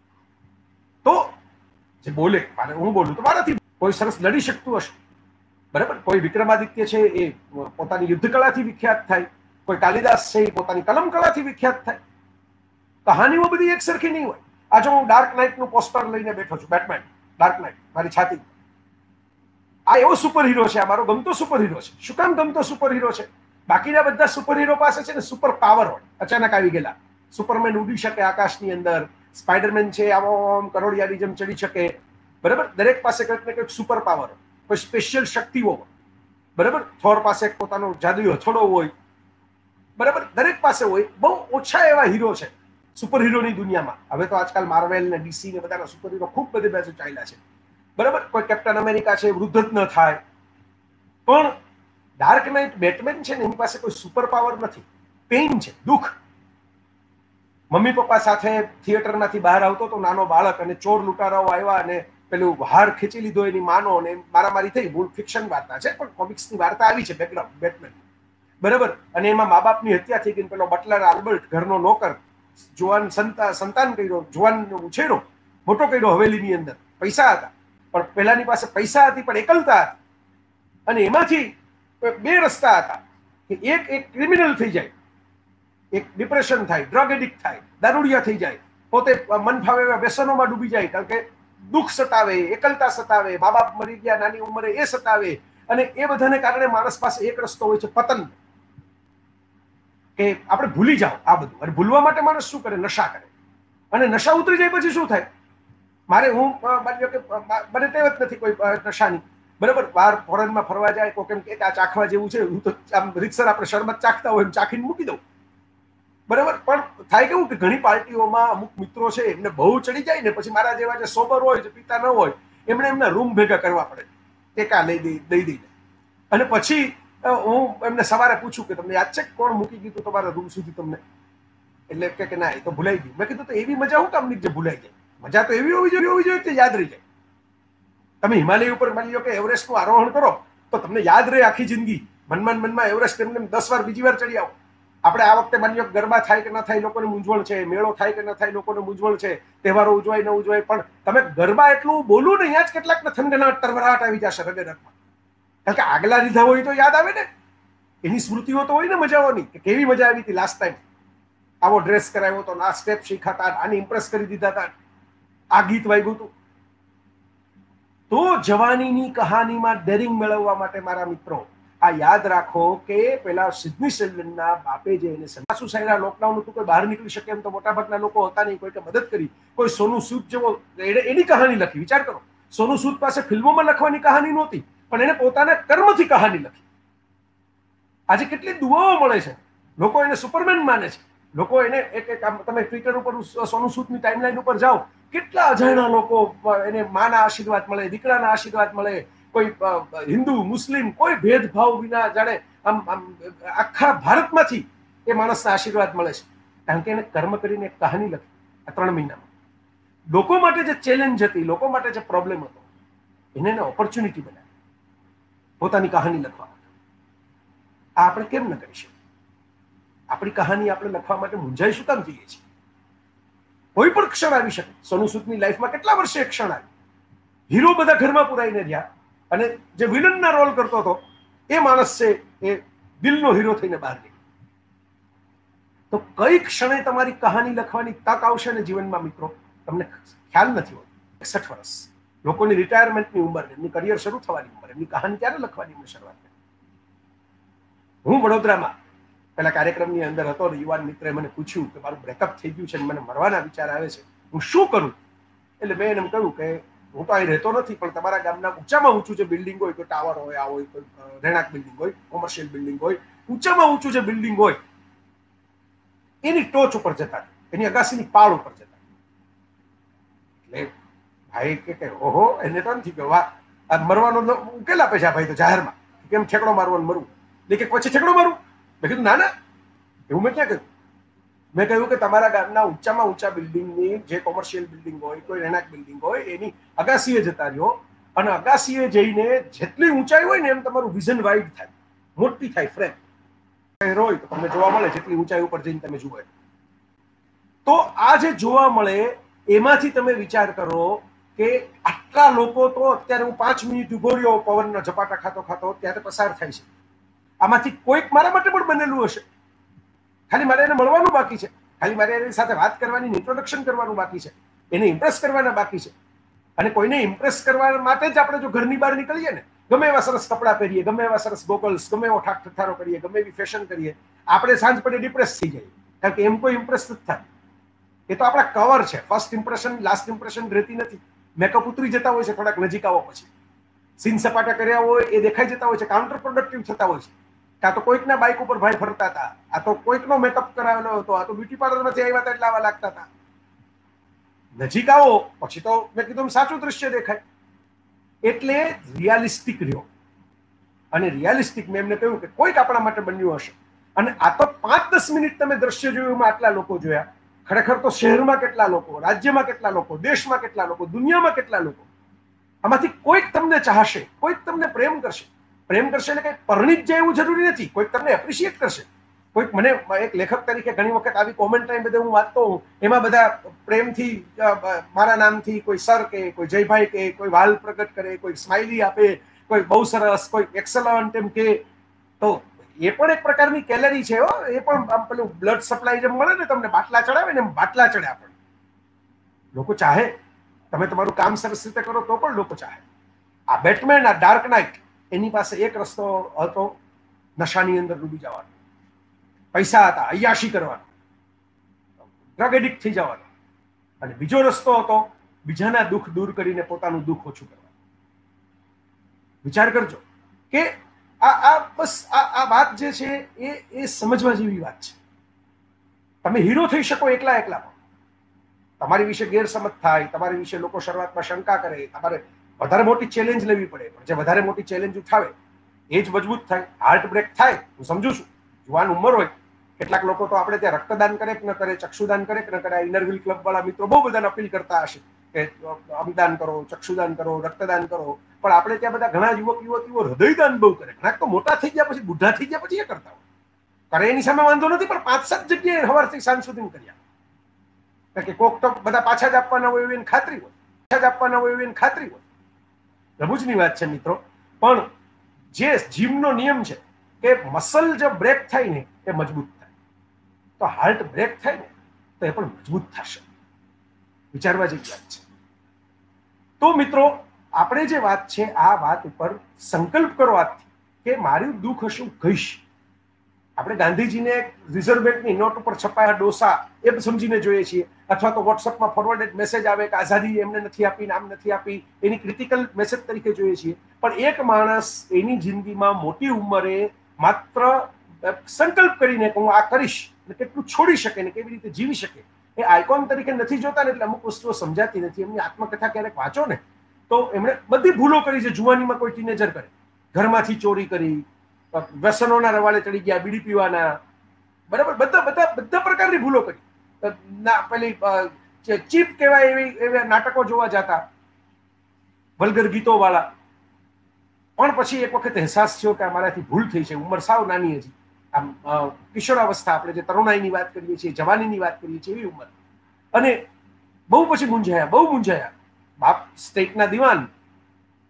તો જે બોલે, મારે હું બોલું તો મારાથી કોઈ સરસ લડી શકતું હશે, બરાબર. કોઈ વિક્રમાદિત્ય છે એ પોતાની યુદ્ધ કળાથી વિખ્યાત થાય, કોઈ કાલિદાસ છે એ પોતાની કલમ કળાથી વિખ્યાત થાય. કહાનીઓ બધી એક સરખી નહીં હોય. આજે હું ડાર્ક નાઇટ નું પોસ્ટર લઈને બેઠો છું, બેટમેન ડાર્ક નાઇટ મારી છાતી. આ એવો સુપર હીરો છે, આ મારો ગમતો સુપર હીરો છે. શું કામ ગમતો સુપર હીરો છે? બાકીના બધા સુપર હીરો પાસે છે ને સુપર પાવર હોય, અચાનક આવી ગયેલા. સુપરમેન ઉડી શકે આકાશની અંદર, સ્પાઈડરમેન છે આમ કરોડિયાની જેમ ચડી શકે, બરાબર. દરેક પાસે કંઈક ને કંઈક સુપર પાવર હોય, કોઈ સ્પેશિયલ શક્તિઓ હોય, બરાબર. થોર પાસે પોતાનો જાદુઈ હથોડો હોય, બરાબર. દરેક પાસે હોય. બહુ ઓછા એવા હીરો છે સુપર હીરોની દુનિયામાં. હવે તો આજકાલ માર્વેલ ને ડીસી ને બધાના સુપર હીરો ખૂબ બધી બાજુ ચાલ્યા છે, બરાબર. કોઈ કેપ્ટન અમેરિકા છે, વૃદ્ધ જ ન થાય. પણ ડાર્ક નાઇટ બેટમેન છે ને એની પાસે કોઈ સુપર પાવર નથી, પેઇન છે, દુઃખ. મમ્મી પપ્પા સાથે થિયેટરમાંથી બહાર આવતો તો નાનો બાળક, અને ચોર લૂંટારાઓ આવ્યા અને પેલું હાર ખેંચી લીધો એની માનો, અને મારામારી થઈ. મૂળ ફિક્શન વાર્તા છે પણ કોમિક્સની વાર્તા આવી છે બેકગ્રાઉન્ડ બેટમેન, બરાબર. અને એમાં મા બાપની હત્યા થઈ ગઈ. પેલો બટલર આલ્બર્ટ ઘરનો નોકર, જુવાન સંતાન કર્યો, જુવાન ઉછેરો, મોટો કર્યો હવેલીની અંદર. પૈસા હતા પણ પેલાની પાસે પૈસા હતી પણ એકલતા હતી, અને એમાંથી બે રસ્તા હતા કે એક એક ક્રિમિનલ થઈ જાય, એક ડિપ્રેશન થાય, ડ્રગ એડિક્ટ થાય, દારૂડિયા થઈ જાય, પોતે મન ફાવે એવા વ્યસનોમાં ડૂબી જાય, કારણ કે દુઃખ સતાવે, એકલતા સતાવે, મા બાપ મરી ગયા નાની ઉંમરે એ સતાવે. અને એ બધાને કારણે માણસ પાસે એક રસ્તો હોય છે પતન, કે આપણે ભૂલી જાઓ આ બધું. અને ભૂલવા માટે માણસ શું કરે? નશા કરે. અને નશા ઉતરી જાય પછી શું થાય? મારે હું માન્યો કે મને ટેવ જ નથી કોઈ નશાની, બરાબર. બહાર ફોરેનમાં ફરવા જાય, કોઈ કેમ કે આ ચાખવા જેવું છે, હું તો આમ રીતસર આપણે શરબત ચાખતા હોય એમ ચાખીને મૂકી દઉં, બરાબર. પણ થાય કેવું કે ઘણી પાર્ટીઓમાં અમુક મિત્રો છે એમને બહુ ચડી જાય ને પછી મારા જેવા જે સોબર હોય, જે પિતા ન હોય, એમણે એમના રૂમ ભેગા કરવા પડે, ટેકા લઈ દઈ દઈ દઈને. અને પછી હું એમને સવારે પૂછું કે તમને યાદ છે કોણ મૂકી ગયું તમારા રૂમ સુધી તમને? એટલે કે ના, એ તો ભૂલાઈ ગયું. મેં કીધું તો એવી મજા હું કામ નહીં જે ભૂલાઈ જાય? મજા તો એવી હોવી જોઈએ હોવી જોઈએ તે યાદ રહી જાય. તમે હિમાલય ઉપર માની લો કે એવરેસ્ટનું આરોહણ કરો તો તમને યાદ રહે આખી જિંદગી. મનમાં મનમાં એવરેસ્ટ એમને દસ વાર બીજી વાર ચડી આવો. આપણે આ વખતે માની લો ગરબા થાય કે ન થાય લોકોને મૂંઝવણ છે, મેળો થાય કે ન થાય લોકોને મૂંઝવણ છે, તહેવારો ઉજવાય ન ઉજવાય, પણ તમે ગરબા એટલું બોલું ને ત્યાં જ કેટલાકને થનગનાટ ટરવરાટ આવી જશે હૃદય રથમાં. કારણ કે આગલા લીધા હોય તો યાદ આવે ને, એની સ્મૃતિઓ તો હોય ને મજાઓની, કે કેવી મજા આવી હતી લાસ્ટ ટાઈમ, આવો ડ્રેસ કરાવ્યો હતો, આ સ્ટેપ શીખાતા, આને ઇમ્પ્રેસ કરી દીધા હતા, આ ગીત વાગ્યું હતું. તો જવાનીની કહાનીમાં ડેરિંગ મેળવવા માટે મારા મિત્રો આ યાદ રાખો કે પેલા સિડની શેલ્ડનના બાપે જે એને સાસુ સાયરા લોકડાઉન હતું, કોઈ બહાર નીકળી શકે એમ તો મોટાભાગના લોકો હતા નહીં, કોઈને મદદ કરી, કોઈ સોનુ સૂદ જેવો એની કહાની લખી. વિચાર કરો, સોનુ સૂદ પાસે ફિલ્મોમાં લખવાની કહાની નહોતી, પણ એને પોતાના કર્મથી કહાની લખી. આજે કેટલી દુઆઓ મળે છે, લોકો એને સુપરમેન માને છે, લોકો એને એક એક તમે ટ્વિટર ઉપર સોનુ સૂદની ટાઈમલાઈન ઉપર જાઓ, કેટલા અજાણ્યા લોકો એને માના આશીર્વાદ મળે, દીકરાના આશીર્વાદ મળે, કોઈ હિન્દુ મુસ્લિમ કોઈ ભેદભાવ વિના જાણે આમ આમ આખા ભારતમાંથી એ માણસના આશીર્વાદ મળે છે, કારણ કે એને કર્મ કરીને એક કહાની લખી આ ત્રણ મહિનામાં. લોકો માટે જે ચેલેન્જ હતી, લોકો માટે જે પ્રોબ્લેમ હતો, એને એને ઓપોર્ચ્યુનિટી બનાવી પોતાની કહાની લખવા માટે. આ આપણે કેમ ન કરી શકીએ? આપણી કહાની આપણે લખવા માટે મૂંઝાઈ શું કામ જઈએ છીએ? કોઈ પણ ક્ષણ આવી શકે. સોનુ સૂદની લાઈફમાં કેટલા વર્ષે એક ક્ષણ આવી, હીરો બધા ઘરમાં પુરાઈને રહ્યા અને જે વિલનના રોલ કરતો હતો એ માણસ છે એ દિલનો હીરો થઈને બહાર નીકળ્યો. તો કઈ ક્ષણે તમારી કહાની લખવાની તક આવશે ને જીવનમાં મિત્રો, તમને ખ્યાલ નથી હોતો. એકસઠ વર્ષ લોકોની રિટાયરમેન્ટની ઉંમર, એમની કરિયર શરૂ થવાની ઉંમર, એમની કહાની ક્યારે લખવાની ઉંમર શરૂઆત કરી. હું વડોદરામાં પેલા કાર્યક્રમની અંદર હતો ને યુવાન મિત્રે મને પૂછ્યું કે મારું બ્રેકઅપ થઈ ગયું છે, મને મરવાના વિચાર આવે છે, હું શું કરું? એટલે મેં એમ કહ્યું કે હું તો અહીં રહેતો નથી, પણ તમારા ગામના ઊંચામાં ઊંચું જે બિલ્ડિંગ હોય, કોઈ ટાવર હોય, આ હોય, કોઈ રહેણાંક બિલ્ડિંગ હોય, કોમર્શિયલ બિલ્ડિંગ હોય, ઊંચામાં ઊંચું જે બિલ્ડિંગ હોય એની ટોચ ઉપર જતા, એની અગાસીની પાળ ઉપર જતા. એટલે ભાઈ કે ઓહો, એને તો નથી ગયો, વાહ, મરવાનો ઉકેલ આપે છે આ ભાઈ તો જાહેરમાં, કેમ ઠેકડો મારવાનું મરવું? એટલે કે પછી ઠેકડો મારું? મેં કીધું ના ના, એવું મેં ક્યાં કહ્યું. મેં કહ્યું કે તમારા ગામના ઊંચામાં ઊંચા બિલ્ડિંગની જે કોમર્શિયલ બિલ્ડિંગ હોય, કોઈ રહેણાંક બિલ્ડિંગ હોય, એની અગાસીએ જતા રહ્યો અને અગાસીએ જઈને જેટલી ઊંચાઈ હોય ને એમ તમારું વિઝન વાઇડ થાય, મોટી થાય ફ્રેમ. હોય તો તમને જોવા મળે જેટલી ઊંચાઈ ઉપર જઈને તમે જુઓ. તો આ જે જોવા મળે એમાંથી તમે વિચાર કરો કે આટલા લોકો તો અત્યારે હું પાંચ મિનિટ ઉભો રહ્યો પવનના ઝપાટા ખાતો ખાતો ત્યારે પસાર થાય છે. આમાંથી કોઈક મારા માટે પણ બનેલું હશે. ખાલી મારે એને મળવાનું બાકી છે, ખાલી મારે એની સાથે વાત કરવાની, ઇન્ટ્રોડક્શન કરવાનું બાકી છે, એને ઇમ્પ્રેસ કરવાના બાકી છે. અને કોઈને ઇમ્પ્રેસ કરવા માટે જ આપણે જો ઘરની બહાર નીકળીએ ને, ગમે એવા સરસ કપડાં પહેરીએ, ગમે એવા સરસ ગોગલ્સ, ગમે એવો ઠાક ઠઠારો કરીએ, ગમે એવી ફેશન કરીએ, આપણે સાંજ પડે ડિપ્રેસ થઈ જઈએ, કારણ કે એમ કોઈ ઇમ્પ્રેસ નથી થાય. એ તો આપણા કવર છે. ફર્સ્ટ ઇમ્પ્રેશન લાસ્ટ ઇમ્પ્રેશન રહેતી નથી. મેકઅપ ઉતરી જતા હોય છે થોડાક નજીક આવો પછી, સીન સપાટા કર્યા હોય એ દેખાઈ જતા હોય છે, કાઉન્ટર પ્રોડક્ટિવ થતા હોય છે. કાં તો કોઈકના બાઇક ઉપર ભાઈ ફરતા હતા, આ તો કોઈકનો મેકઅપ કરાવેલો હતો, આ તો બ્યુટી પાર્લરમાંથી આવ્યા હતા એટલે આવા લાગતા હતા. નજીક આવો પછી તો મેં કીધું સાચું દ્રશ્ય દેખાય. એટલે રિયાલિસ્ટિક રહ્યો. અને રિયાલિસ્ટિક મેં એમને કહ્યું કે કોઈક આપણા માટે બન્યું હશે. અને આ તો પાંચ દસ મિનિટ તમે દ્રશ્ય જોયું, આટલા લોકો જોયા. ખરેખર તો શહેરમાં કેટલા લોકો, રાજ્યમાં કેટલા લોકો, દેશમાં કેટલા લોકો, દુનિયામાં કેટલા લોકો. આમાંથી કોઈક તમને ચાહશે, કોઈક તમને પ્રેમ કરશે. પ્રેમ કરશે એટલે કંઈ પરણિત જાય એવું જરૂરી નથી. કોઈક તમને એપ્રિશિએટ કરશે. કોઈક મને એક લેખક તરીકે ઘણી વખત આવી કોમેન્ટ ટાઈમ બધે હું વાંચતો હોઉં, એમાં બધા પ્રેમથી મારા નામથી કોઈ સર કે, કોઈ જયભાઈ કે, કોઈ વાલ પ્રગટ કરે, કોઈ સ્માઇલી આપે, કોઈ બહુ સરસ, કોઈ એક્સલન્ટ એમ કે. તો એ પણ એક પ્રકારની કેલરી છે. એ પણ આમ પેલું બ્લડ સપ્લાય જેમ મળે ને તમને, બાટલા ચડાવે ને એમ બાટલા ચડે આપણને. લોકો ચાહે તમે તમારું કામ સરસ રીતે કરો તો પણ લોકો ચાહે. આ બેટમેન, આ ડાર્ક નાઇટ, એની પાસે એક રસ્તો હતો, નશાની અંદર ડૂબી જવાનો. પૈસા હતા, અયાશી કરવાનો, ડ્રગ એડિક્ટ થઈ જવાનો. અને બીજો રસ્તો હતો બીજાના દુઃખ દૂર કરીને પોતાનું દુઃખ ઓછું કરવાનું. વિચાર કરજો કે આ આ બસ આ આ વાત જે છે એ એ સમજવા જેવી વાત છે. તમે હીરો થઈ શકો એકલા એકલા, પણ તમારી વિશે ગેરસમજ થાય, તમારી વિશે લોકો શરૂઆતમાં શંકા કરે, તમારે વધારે મોટી ચેલેન્જ લેવી પડે, પણ જે વધારે મોટી ચેલેન્જ ઉઠાવે એ જ મજબૂત થાય. હાર્ટ બ્રેક થાય, હું સમજુ છું, જુવાન ઉંમર હોય. કેટલાક લોકો તો આપણે ત્યાં રક્તદાન કરે કે ન કરે, ચક્ષુદાન કરે કે ન કરે, ઇનરવ્હીલ ક્લબ વાળા મિત્રો બહુ બધાને અપીલ કરતા હશે કે અંગદાન કરો, ચક્ષુદાન કરો, રક્તદાન કરો. પણ આપણે ત્યાં બધા ઘણા યુવક યુવતીઓ હૃદયદાન બહુ કરે. ઘણા તો મોટા થઈ ગયા પછી, બુઢા થઈ ગયા પછી એ કરતા હોય. કરે એની સામે વાંધો નથી, પણ પાંચ સાત જગ્યાએ સવારથી સાંજ સુધી કર્યા. કારણ કે કોક તો બધા પાછા જ આપવાના હોય એવી ખાતરી હોય, પાછા જ આપવાના હોય એવી ખાતરી હોય. રમૂજની વાત છે મિત્રો, પણ જે જીમનો નિયમ છે કે મસલ જો બ્રેક થાય ને એ મજબૂત થાય, તો હાર્ટ બ્રેક થાય ને તો એ પણ મજબૂત થશે. વિચારવા જેવી વાત છે. તો મિત્રો, આપણે જે વાત છે આ વાત ઉપર સંકલ્પ કરો આજથી કે મારું દુઃખ હશે હું કહીશ. આપણે ગાંધીજીને રિઝર્વ બેંકની નોટ ઉપર છપાયા ડોસા એ સમજીને જોઈએ છીએ, અથવા તો વોટ્સઅપમાં ફોરવર્ડેડ મેસેજ આવે કે આઝાદી એમને નથી આપી, નામ નથી આપી, એની ક્રિટિકલ મેસેજ તરીકે જોઈએ છીએ. પણ એક માણસ એની જિંદગીમાં મોટી ઉંમરે માત્ર સંકલ્પ કરીને કે હું આ કરીશ, કેટલું છોડી શકે ને કેવી રીતે જીવી શકે, એ આઇકોન તરીકે નથી જોતા ને, એટલે અમુક વસ્તુઓ સમજાતી નથી. એમની આત્મકથા ક્યારેક વાંચો ને તો એમણે બધી ભૂલો કરી છે જુવાનીમાં કોઈ ટીનેજર કરે. ઘરમાંથી ચોરી કરી, વ્યસનોના રવાડે ચડી ગયા, બીડી પીવાના, બરાબર, બધા બધા બધા પ્રકારની ભૂલો કરી. ના પેલી ચીપ કહેવાય એવી એવા નાટકો જોવા જતા, વલ્ગર ગીતો વાળા. પણ પછી એક વખત અહેસાસ થયો કે અમારાથી ભૂલ થઈ છે. ઉંમર સાવ નાની હજી, આમ કિશોરાવસ્થા, આપણે જે તરુણાઈની વાત કરીએ છીએ, જવાનીની વાત કરીએ છીએ, એવી ઉંમર. અને બહુ પછી મૂંઝાયા, બહુ મૂંઝાયા. બાપ સ્ટેટના દિવાન,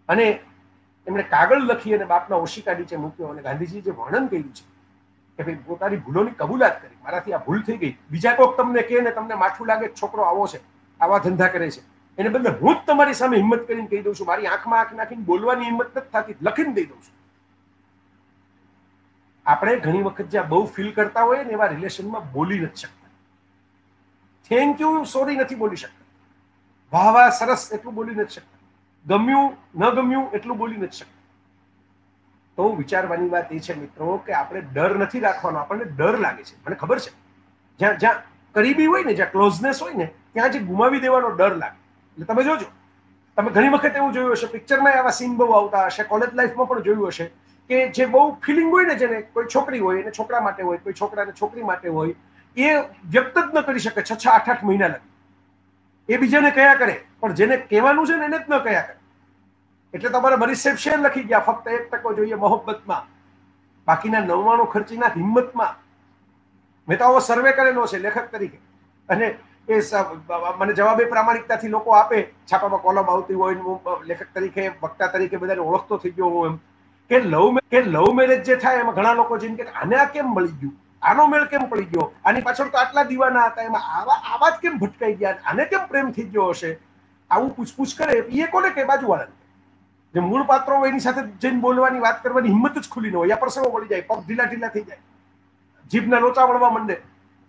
અને એમણે કાગળ લખી અને બાપના ઓશિકા નીચે મૂક્યો અને ગાંધીજી જે વર્ણન કર્યું છે કે ભાઈ પોતાની ભૂલોની કબૂલાત કરી, મારાથી આ ભૂલ થઈ ગઈ, બીજા કોઈક તમને કહે ને તમને માઠું લાગે છોકરો આવો છે, આવા ધંધા કરે છે, એને બદલે હું જ તમારી સામે હિંમત કરીને કહી દઉં છું, મારી આંખમાં આંખ નાખીને બોલવાની હિંમત નથી થતી, લખીને દઈ દઉં છું. આપણે ઘણી વખત જ્યાં બહુ ફીલ કરતા હોય ને એવા રિલેશનમાં બોલી નથી શકતા. થેન્ક યુ સોરી નથી બોલી શકતા, વાહ વાહ સરસ એટલું બોલી નથી શકતા, ગમ્યું ન ગમ્યું એટલું બોલી નથી શકતા. તો વિચારવાની વાત એ છે મિત્રો કે આપણે ડર નથી રાખવાનો, આપણને ડર લાગે છે. મને ખબર છે જ્યાં જ્યાં કરીબી હોય ને, જ્યાં ક્લોઝનેસ હોય ને, ત્યાં જે ગુમાવી દેવાનો ડર લાગે. એટલે તમે જોજો, તમે ઘણી વખત એવું જોયું હશે, પિક્ચરમાં આવા સીન બહુ આવતા હશે, કોલેજ લાઈફમાં પણ જોયું હશે કે જે બહુ ફિલિંગ હોય ને, જેને કોઈ છોકરી હોય એને છોકરા માટે હોય, કોઈ છોકરાને છોકરી માટે હોય, એ વ્યક્ત જ ન કરી શકે છ છ આઠ આઠ મહિના લગી. એ બીજાને કયા કરે, પણ જેને કહેવાનું છે ને એને જ ન કયા કરે. એટલે તમારે બરીસેબ શેર લખી ગયા, ફક્ત એક ટકો જોઈએ મોહબ્બતમાં, બાકીના નવ્વાણું ખર્ચીના હિંમતમાં. મેં તો આવો સર્વે કરેલો છે લેખક તરીકે, અને એ મને જવાબ એ પ્રામાણિકતાથી લોકો આપે, છાપામાં કોલમ આવતી હોય, હું લેખક તરીકે વક્તા તરીકે બધાને ઓળખતો થઈ ગયો હું, એમ કે લવ કે લવ મેરેજ જે થાય એમાં ઘણા લોકો જેમ કે આને આ કેમ મળી ગયું, આનો મેળ કેમ પડી ગયો, આની પાછળ તો આટલા દીવાના હતા, એમાં આવા આવા જ કેમ ભટકાઈ ગયા, આને કેમ પ્રેમ થઈ ગયો હશે, આવું પૂછપૂછ કરે. એ કોને કે બાજુવાળાને, જે મૂળ પાત્રો હોય એની સાથે જઈને બોલવાની વાત કરવાની હિંમત જ ખુલી ન હોય, યા પરસેવો વળી જાય, પગ ઢીલા ઢીલા થઈ જાય, જીભના લોચા વળવા માંડે.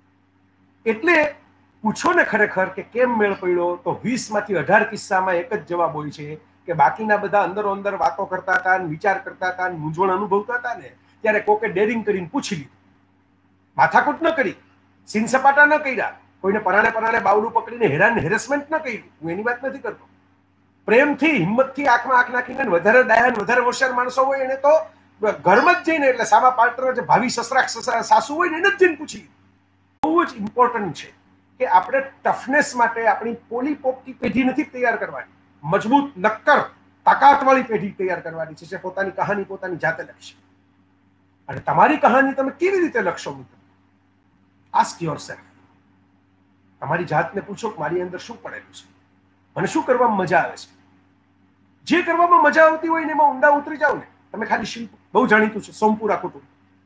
એટલે પૂછો ને ખરેખર કે કેમ મેળ પડ્યો, તો વીસ માંથી અઢાર કિસ્સામાં એક જ જવાબ હોય છે કે બાકીના બધા અંદરો અંદર વાતો કરતા હતા, વિચાર કરતા હતા, મૂંઝવણ અનુભવતા હતા ને, ત્યારે કોકે ડેરિંગ કરીને પૂછી લીધું, માથાકૂટ ન કરી, સીન સપાટા ન કર્યા, કોઈને પરાણે પરાણે બાવડું પકડીને હેરાન હેરેસમેન્ટ ન કર્યું. હું એની વાત નથી કરતો. પ્રેમથી, હિંમતથી, આંખમાં આંખ નાખીને વધારે ડાયા, વધારે હોશિયાર માણસો હોય એને તો ઘરમાં જ જઈને, એટલે સામા પાર્ટનર જે ભાવિ સસરા સાસુ હોય ને એને જ જઈને પૂછી. બહુ જ ઇમ્પોર્ટન્ટ છે કે આપણે ટફનેસ માટે આપણી પોલી પોપટી પેઢી નથી તૈયાર કરવાની, મજબૂત નક્કર તાકાતવાળી પેઢી તૈયાર કરવાની છે, જે પોતાની કહાની પોતાની જાતે લખશે. અને તમારી કહાની તમે કેવી રીતે લખશો મિત્રો? Ask yourself. તમારી જાતને પૂછો કે મારી અંદર શું પડેલું છે, મને શું કરવામાં મજા આવે છે. જે કરવામાં મજા આવતી હોય ને એમાં ઊંડા ઉતરી જાવ ને. તમે ખાલી શિલ્પ બહુ જાણીતું છે, સોમપુરા કુટુંબ,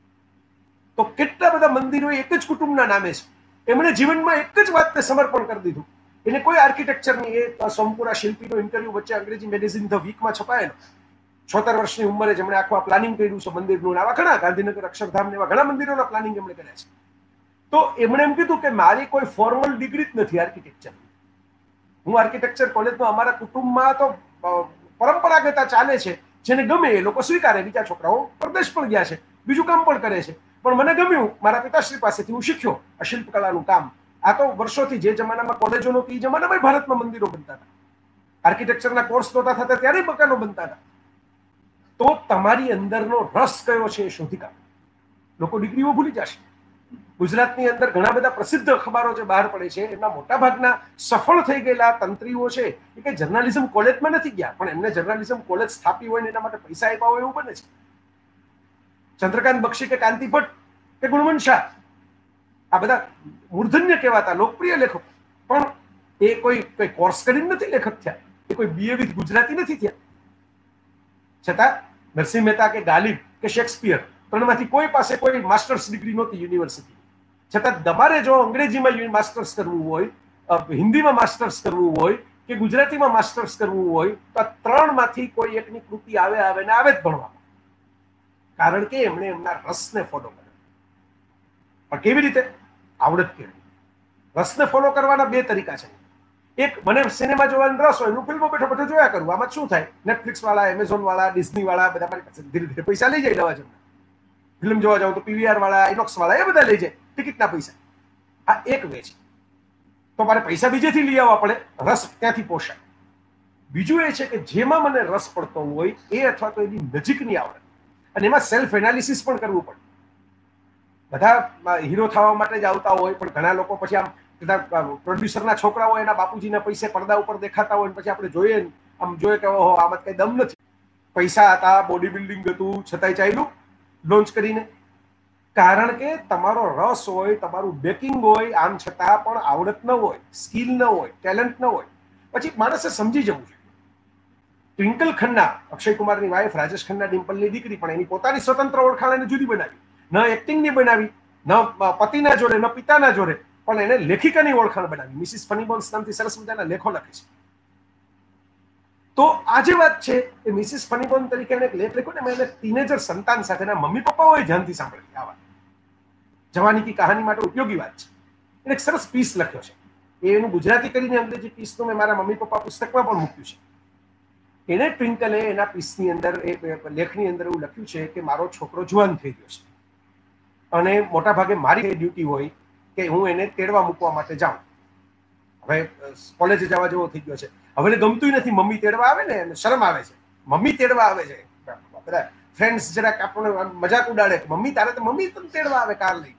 તો કેટલા બધા મંદિરો એક જ કુટુંબના નામે છે. એમણે જીવનમાં એક જ વાતને સમર્પણ કરી દીધું. એને કોઈ આર્કિટેક્ચરની, એ સોમપુરા શિલ્પીનો ઇન્ટરવ્યુ વચ્ચે અંગ્રેજી મેગેઝિન ધ વીકમાં છપાયેલો, છોતેર વર્ષની ઉંમરે જેમણે આખું આ પ્લાનિંગ કર્યું છે મંદિરનું. આવા ઘણા ગાંધીનગર અક્ષરધામ એવા ઘણા મંદિરોના પ્લાનિંગ એમણે કર્યા છે. તો એમણે એમ કીધું કે મારી કોઈ ફોર્મલ ડિગ્રી જ નથી આર્કિટેક્ચર. હું આર્કિટેક્ચર કોલેજમાં, અમારા કુટુંબમાં તો પરંપરાગત ચાલે છે, જેને ગમે એ લોકો સ્વીકારે. બીજા છોકરાઓ પરદેશ પણ ગયા છે, બીજું કામ પણ કરે છે, પણ મને ગમ્યું, મારા પિતાશ્રી પાસેથી હું શીખ્યો આ શિલ્પકલાનું કામ. આ તો વર્ષોથી, જે જમાનામાં કોલેજો નહોતી એ જમાનામાં ભારતમાં મંદિરો બનતા હતા, આર્કિટેક્ચરના કોર્સ નહોતા થતા ત્યારે મકાનો બનતા હતા. તો તમારી અંદરનો રસ કયો છે એ શોધી કાઢો. લોકો ડિગ્રીઓ ભૂલી જશે. ગુજરાતની અંદર ઘણા બધા પ્રસિદ્ધ અખબારો જે બહાર પડે છે, એમના મોટા ભાગના સફળ થઈ ગયેલા તંત્રીઓ છે એ કે જર્નાલિઝમ કોલેજમાં નથી ગયા, પણ એમને જર્નાલિઝમ કોલેજ સ્થાપી હોય ને એના માટે પૈસા આપ્યા હોય એવું બને છે. ચંદ્રકાંત બક્ષી કે કાંતિ ભટ્ટ કે ગુણવંત શાહ, આ બધા મૂર્ધન્ય કહેવાતા લોકપ્રિય લેખકો, પણ એ કોઈ કોઈ કોર્સ કરીને નથી લેખક થયા, એ કોઈ બીએ વિથ ગુજરાતી નથી થયા. છતાં નરસિંહ મહેતા કે ગાલિબ કે શેક્સપિયર, ત્રણમાંથી કોઈ પાસે કોઈ માસ્ટર્સ ડિગ્રી નહોતી યુનિવર્સિટી. છતાં તમારે જો અંગ્રેજીમાં માસ્ટર્સ કરવું હોય, હિન્દીમાં માસ્ટર્સ કરવું હોય કે ગુજરાતીમાં માસ્ટર્સ કરવું હોય, તો આ ત્રણમાંથી કોઈ એકની કૃતિ આવે આવે ને આવે જ ભણવામાં. કારણ કે એમણે એમના રસને ફોલો કર્યો. પણ કેવી રીતે? આવડત કેળવી. રસને ફોલો કરવાના બે તરીકા છે. એક, મને સિનેમા જોવાનો રસ હોય, હું ફિલ્મો બેઠો બેઠો જોયા કરું. આમાં શું થાય, નેટફ્લિક્સ વાળા, એમેઝોન વાળા, ડિઝની વાળા બધા મારી પાસે ધીરે ધીરે પૈસા લઈ જાય લેવા જમણા. ફિલ્મ જોવા જાવ તો પીવીઆર વાળા, ઇનોક્સ વાળા એ બધા લઈ જાય ટિકિટના પૈસા. આ એક વે છે. તો મારે પૈસા બીજેથી લઈ આવવા પડે, રસ ત્યાંથી પોષાય. બીજું એ છે કે જેમાં મને રસ પડતો હોય એ, અથવા તો એની નજીકની આવડત, અને એમાં સેલ્ફ એનાલિસિસ પણ કરવું પડે. બધા હીરો થવા માટે જ આવતા હોય, પણ ઘણા લોકો પછી આમ પ્રોડ્યુસરના છોકરા હોય, એના બાપુજીના પૈસે પડદા ઉપર દેખાતા હોય, પછી આપણે જોઈએ આમ જોઈએ કે ઓહો આમાં કઈ દમ નથી. પૈસા હતા, બોડી બિલ્ડિંગ હતું, છતાંય ચાલ્યું લોન્ચ કરીને. કારણ કે તમારો રસ હોય, તમારું બેકિંગ હોય, આમ છતાં પણ આવડત ન હોય, સ્કિલ ન હોય, ટેલેન્ટ ન હોય, પછી માણસે સમજી જવું જોઈએ ટ્વિંકલ ખન્ના, અક્ષય કુમારની વાઇફ, રાજેશ ખન્ના ડિમ્પલની દીકરી, પણ એની પોતાની સ્વતંત્ર ઓળખાણ એને જુદી બનાવી. ન એક્ટિંગની બનાવી, ન પતિના જોડે, ન પિતાના જોડે, પણ એને લેખિકાની ઓળખાણ બનાવી. મિસિસ ફનીબોન્સ નામથી સરસ મજાના લેખો લખે છે. તો આ જે વાત છે એ મિસિસ ફનીબોન તરીકે એને એક લેખ લખ્યો ને, મેં એને ટીનેજર સંતાન સાથેના મમ્મી પપ્પાઓએ ધ્યાનથી સાંભળેલી આ વાત. જવાની કી કહાની માટે ઉપયોગી વાત છે. એને એક સરસ પીસ લખ્યો છે. એ એનું ગુજરાતી કરીને અંગ્રેજી પીસનું મેં મારા મમ્મી પપ્પા પુસ્તકમાં પણ મૂક્યું છે. એને ટ્વિંકલે એના પીસની અંદર, એ લેખની અંદર એવું લખ્યું છે કે મારો છોકરો જુવાન થઈ ગયો છે અને મોટા ભાગે મારી ડ્યુટી હોય કે હું એને તેડવા મૂકવા માટે જાઉં. હવે કોલેજે જવા જેવો થઈ ગયો છે, હવે ગમતું નથી. મમ્મી તેડવા આવે ને એને શરમ આવે છે. મમ્મી તેડવા આવે છે, બધા ફ્રેન્ડ્સ જરાક આપણને મજાક ઉડાડે, મમ્મી તારે તો મમ્મી તમે તેડવા આવે કાર લઈ.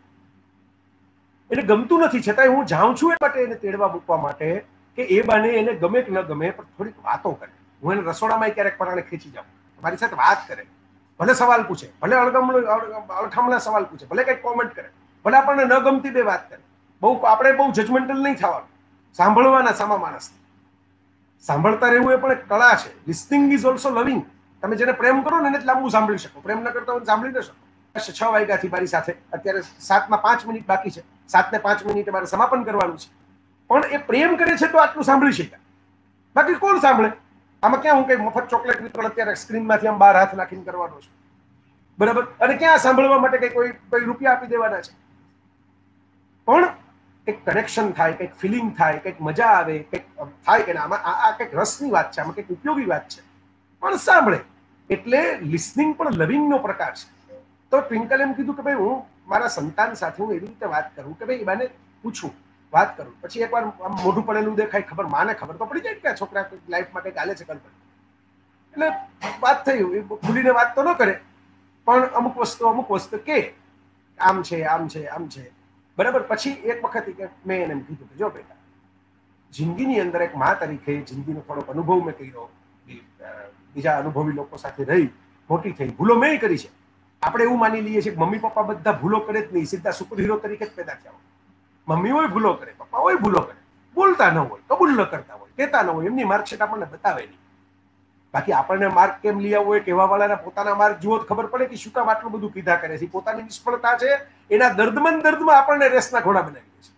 એને ગમતું નથી, છતાંય હું જાઉં છું એ માટે એને તેડવા મૂકવા માટે કે એ બાને એને ગમે કે ન ગમે પણ થોડીક વાતો કરે. હું એને રસોડામાં ક્યારેક પરાણે ખેંચી જાઉં, મારી સાથે વાત કરે, ભલે સવાલ પૂછે, ભલે અળગમણું અળઠામણા સવાલ પૂછે, ભલે કંઈક કોમેન્ટ કરે, ભલે આપણને ન ગમતી બે વાત કરે. બહુ આપણે બહુ જજમેન્ટલ નહીં થવાનું, સાંભળવાના સામા માણસને. સાંભળતા રહેવું એ પણ એક કળા છે. લિસનિંગ ઇઝ ઓલ્સો લવિંગ. તમે જેને પ્રેમ કરો ને એને જ લાંબુ સાંભળી શકો, પ્રેમ ન કરતા હોય સાંભળી ન શકો. છ વાગ્યાથી મારી સાથે, અત્યારે સાતમાં પાંચ મિનિટ બાકી છે, સાત ને પાંચ મિનિટે મારે સમાપન કરવાનું છે, પણ એ પ્રેમ કરે છે તો આટલું સાંભળી શક્યા. બાકી કોણ સાંભળે? આમાં ક્યાં હું કઈ મફત ચોકલેટ વિતરણ અત્યારે સ્ક્રીનમાંથી આમ બહાર હાથ નાખીને કરવાનો છું, બરાબર? અને ક્યાં સાંભળવા માટે કઈ કોઈ કોઈ રૂપિયા આપી દેવાના છે? પણ કંઈક કનેક્શન થાય, કંઈક ફિલિંગ થાય, કંઈક મજા આવે, કંઈક થાય કે આમાં આ કંઈક રસની વાત છે, આમાં કંઈક ઉપયોગી વાત છે, પણ સાંભળે. એટલે લિસનિંગ પણ લવિંગનો પ્રકાર છે. તો ટ્વિંકલ એમ કીધું કે ભાઈ હું મારા સંતાન સાથે હું એવી રીતે વાત કરું કે ભાઈ બાને પૂછું, વાત કરું. પછી એકવાર આમ મોઢું પડેલું દેખાય, ખબર, માને ખબર તો પડી જાય કે છોકરા લાઈફમાં કંઈક હાલે છે કલ્પના. એટલે વાત થઈ, ખુલીને વાત તો ન કરે પણ અમુક વસ્તુ અમુક વસ્તુ કે આમ છે, આમ છે, આમ છે, બરાબર. પછી એક વખત કે મેં એને એમ કીધું કે જો બેટા, જિંદગીની અંદર એક મા તરીકે જિંદગીનો થોડોક અનુભવ મેં કર્યો, બીજા અનુભવી લોકો સાથે રહી મોટી થઈ, ભૂલો મેં કરી છે. આપણે એવું માની લઈએ છીએ કે મમ્મી પપ્પા બધા ભૂલો કરે જ નહીં, સીધા સુપર હીરો તરીકે જ પેદા થયા હોય. મમ્મી હોય ભૂલો કરે, પપ્પા હોય ભૂલો કરે, બોલતા ન હોય, કબૂલ ન કરતા હોય, કહેતા ન હોય, એમની માર્કશીટ આપણને બતાવે નહીં. બાકી આપણને માર્ક કેમ લઈ આવવો હોય, કહેવા વાળાના પોતાના માર્ક જુઓ તો ખબર પડે કે શું કામ આટલું બધું કીધા કરે છે. પોતાની નિષ્ફળતા છે એના દર્દમંદ દર્દમાં આપણને રેસના ઘોડા બનાવી દે છે.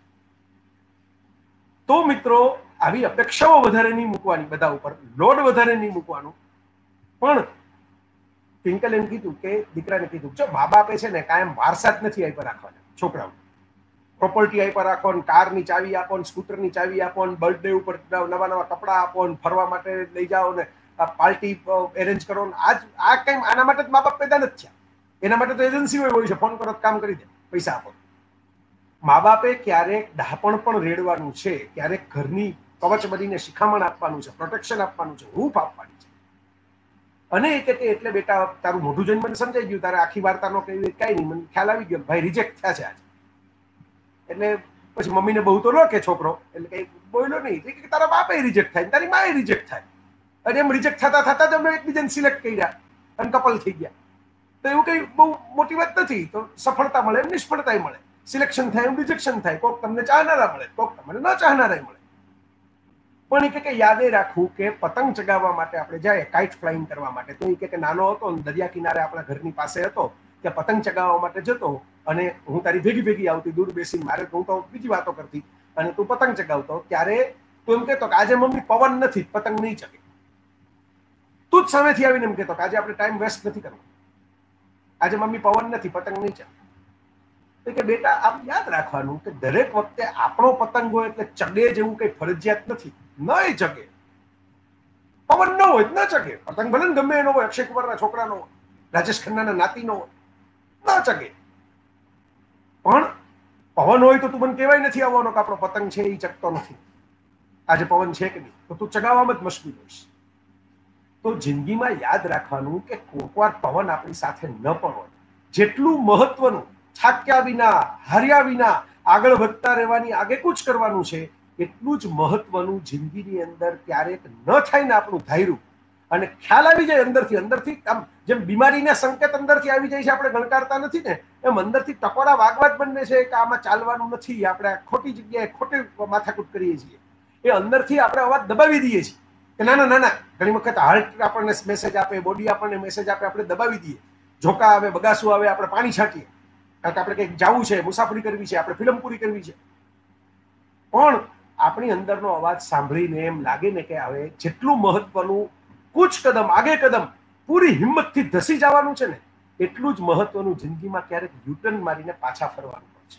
તો મિત્રો, આવી અપેક્ષાઓ વધારે નહીં મૂકવાની, બધા ઉપર લોડ વધારે નહીં મૂકવાનું. પણ ટ્વિંકલ એમ કીધું કે દીકરાને કીધું, જો મા બાપે છે ને કાયમ વારસા જ નથી આપ્યા રાખવાના છોકરાઓ. પ્રોપર્ટી આપ્યા રાખો, કારની ચાવી આપો, સ્કૂટરની ચાવી આપો, બર્થડે ઉપર નવા નવા કપડા આપો, ફરવા માટે લઈ જાઓ ને પાર્ટી એરેન્જ કરો. આજ આ કઈ આના માટે જ મા બાપ પેદા નથી થયા. એના માટે તો એજન્સી હોય છે, ફોન કરો કામ કરી દે, પૈસા આપો. મા બાપે ક્યારેક ડહાપણ પણ રેડવાનું છે, ક્યારેક ઘરની કવચ બનીને શિખામણ આપવાનું છે, પ્રોટેક્શન આપવાનું છે, હૂંફ આપવાની છે. અને એ કે એટલે બેટા તારું મોઢું જોઈને મને સમજાઈ ગયું, તારે આખી વાર્તાનો કઈ કઈ નહીં, મને ખ્યાલ આવી ગયો ભાઈ રિજેક્ટ થયા છે આજે. એટલે પછી મમ્મીને બહુ તો ન કે છોકરો, એટલે કઈ બોલ્યો નહીં. તારા બાપે રિજેક્ટ થાય, તારી માએ રિજેક્ટ થાય, અને એમ રિજેક્ટ થતા થતા જ અમે એકબીજાને સિલેક્ટ કર્યા અને કપલ થઈ ગયા. તો એવું કઈ બહુ મોટી વાત નથી. તો સફળતા મળે એમ નિષ્ફળતા મળે, સિલેક્શન થાય એમ રિજેક્શન થાય, કોક તમને ચાહનારા મળે, કોક તમને ન ચાહનારા મળે. પણ એ કે યાદે રાખવું કે પતંગ ચગાવવા માટે આપણે જાય, કાઇટ ફ્લાઇંગ કરવા માટે, તો એ કે નાનો હતો દરિયા કિનારે આપણા ઘરની પાસે હતો, કે પતંગ ચગાવવા માટે જતો અને હું તારી ભેગી ભેગી આવતી, દૂર બેસીને, મારે હું તો બીજી વાતો કરતી અને તું પતંગ ચગાવતો. ત્યારે તું એમ કહેતો કે આજે મમ્મી પવન નથી, પતંગ નહીં ચગે. તું જ સામેથી આવીને એમ કહેતો કે આજે આપણે ટાઈમ વેસ્ટ નથી કરવો, આજે મમ્મી પવન નથી, પતંગ નહીં ચગે. કે બેટા આમ યાદ રાખવાનું કે દરેક વખતે આપણો પતંગ હોય એટલે ચગે જેવું કઈ ફરજિયાત નથી, નહીં ચગે. પવન ન હોય ન ચગે, પતંગ ભલે ને ગમે એનો હોય, અક્ષય કુમારના છોકરાનો હોય, રાજેશ ખન્નાના નાતીનો હોય, ન ચગે. પણ પવન હોય તો તું મને કહેવાય નથી આવવાનો કે આપણો પતંગ છે એ ચગતો નથી, આજે પવન છે કે નહીં, તો તું ચગાવવામાં જ મશગુલ હોઈશ. તો જિંદગીમાં યાદ રાખવાનું કે કોઈક વાર પવન આપણી સાથે ન પણ હોય, જેટલું મહત્વનું થાક્યા વિના, હાર્યા વિના આગળ વધતા રહેવાની આગેકૂચ કરવાનું છે, એટલું જ મહત્વનું જિંદગીની અંદર ક્યારેક ન થાય ને આપણું ધાર્યું અને ખ્યાલ આવી જાય અંદરથી, અંદરથી આમ જેમ બીમારીના સંકેત અંદરથી આવી જાય છે, આપણે ગણકારતા નથી ને, એમ અંદરથી ટકોરા વાગવા જ બને છે કે આમાં ચાલવાનું નથી, આપણે ખોટી જગ્યાએ ખોટી માથાકૂટ કરીએ છીએ. એ અંદરથી આપણે અવાજ દબાવી દઈએ છીએ કે ના ના ના ના ઘણી વખત હાર્ટ આપણને મેસેજ આપે, બોડી આપણને મેસેજ આપે, આપણે દબાવી દઈએ, ઝોકા આવે, બગાસું આવે, આપણે પાણી છાંટીએ, કારણ કે આપણે કંઈક જવું છે, મુસાફરી કરવી છે, આપણે ફિલ્મ પૂરી કરવી છે. પણ આપણી અંદરનો અવાજ સાંભળીને એમ લાગે ને કે હવે જેટલું મહત્વનું કુછ કદમ આગે કદમ પૂરી હિંમતથી ધસી જવાનું છે ને, એટલું જ મહત્વનું જિંદગીમાં ક્યારેક યુટર્ન મારીને પાછા ફરવાનું છે.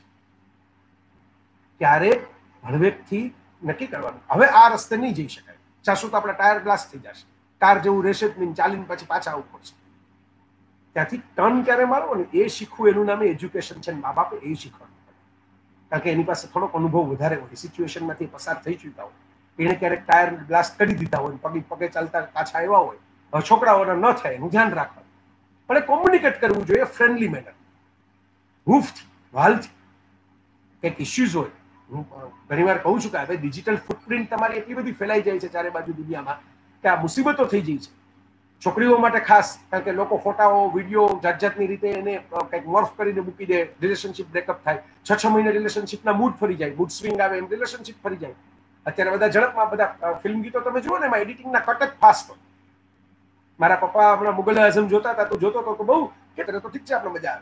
ક્યારેક હળવેકથી નક્કી કરવાનું, હવે આ રસ્તે નહીં જઈ શકાય, ચાશું તો આપણા ટાયર બ્લાસ્ટ થઈ જશે, કાર જેવું રહેશે જ નહીં, ચાલીને પછી પાછા આવવું પડશે. ત્યાંથી ટર્ન ક્યારે મારવો ને એ શીખવું, એનું નામે એજ્યુકેશન છે. મા બાપે એ શીખવાનું, કારણ કે એની પાસે થોડોક અનુભવ વધારે હોય, સિચ્યુએશનમાંથી પસાર થઈ ચૂક્યા હોય, એને ક્યારેક ટાયર બ્લાસ્ટ કરી દીધા હોય, પગે પગે ચાલતા પાછા આવ્યા હોય. હવે છોકરાઓને ન થાય એનું ધ્યાન રાખવાનું, પણ એ કોમ્યુનિકેટ કરવું જોઈએ ફ્રેન્ડલી મેનર, હૂંફથી, વાલથી. કંઈક ઇસ્યુઝ હોય, હું ઘણી વાર કહું છું કે હવે ડિજિટલ ફૂટપ્રિન્ટ તમારી એટલી બધી ફેલાઈ જાય છે ચારે બાજુ દુનિયામાં કે આ મુસીબતો થઈ જાય છે છોકરીઓ માટે ખાસ, કારણ કે લોકો ફોટાઓ, વિડીયો જાત જાતની રીતે એને કંઈક મોર્ફ કરીને મૂકી દે, રિલેશનશિપ બ્રેકઅપ થાય, છ છ મહિને રિલેશનશિપના મૂડ ફરી જાય, મૂડ સ્વિંગ આવે એમ રિલેશનશિપ ફરી જાય. અત્યારે બધા ઝડપમાં બધા ફિલ્મ ગીતો તમે જુઓ ને, એમાં એડિટિંગના કટ જ ફાસ્ટ હોય. મારા પપ્પા હમણાં મુગલ આઝમ જોતા હતા તો જોતો હતો તો બહુ કે તો ઠીક છે, આપણે મજા આવે.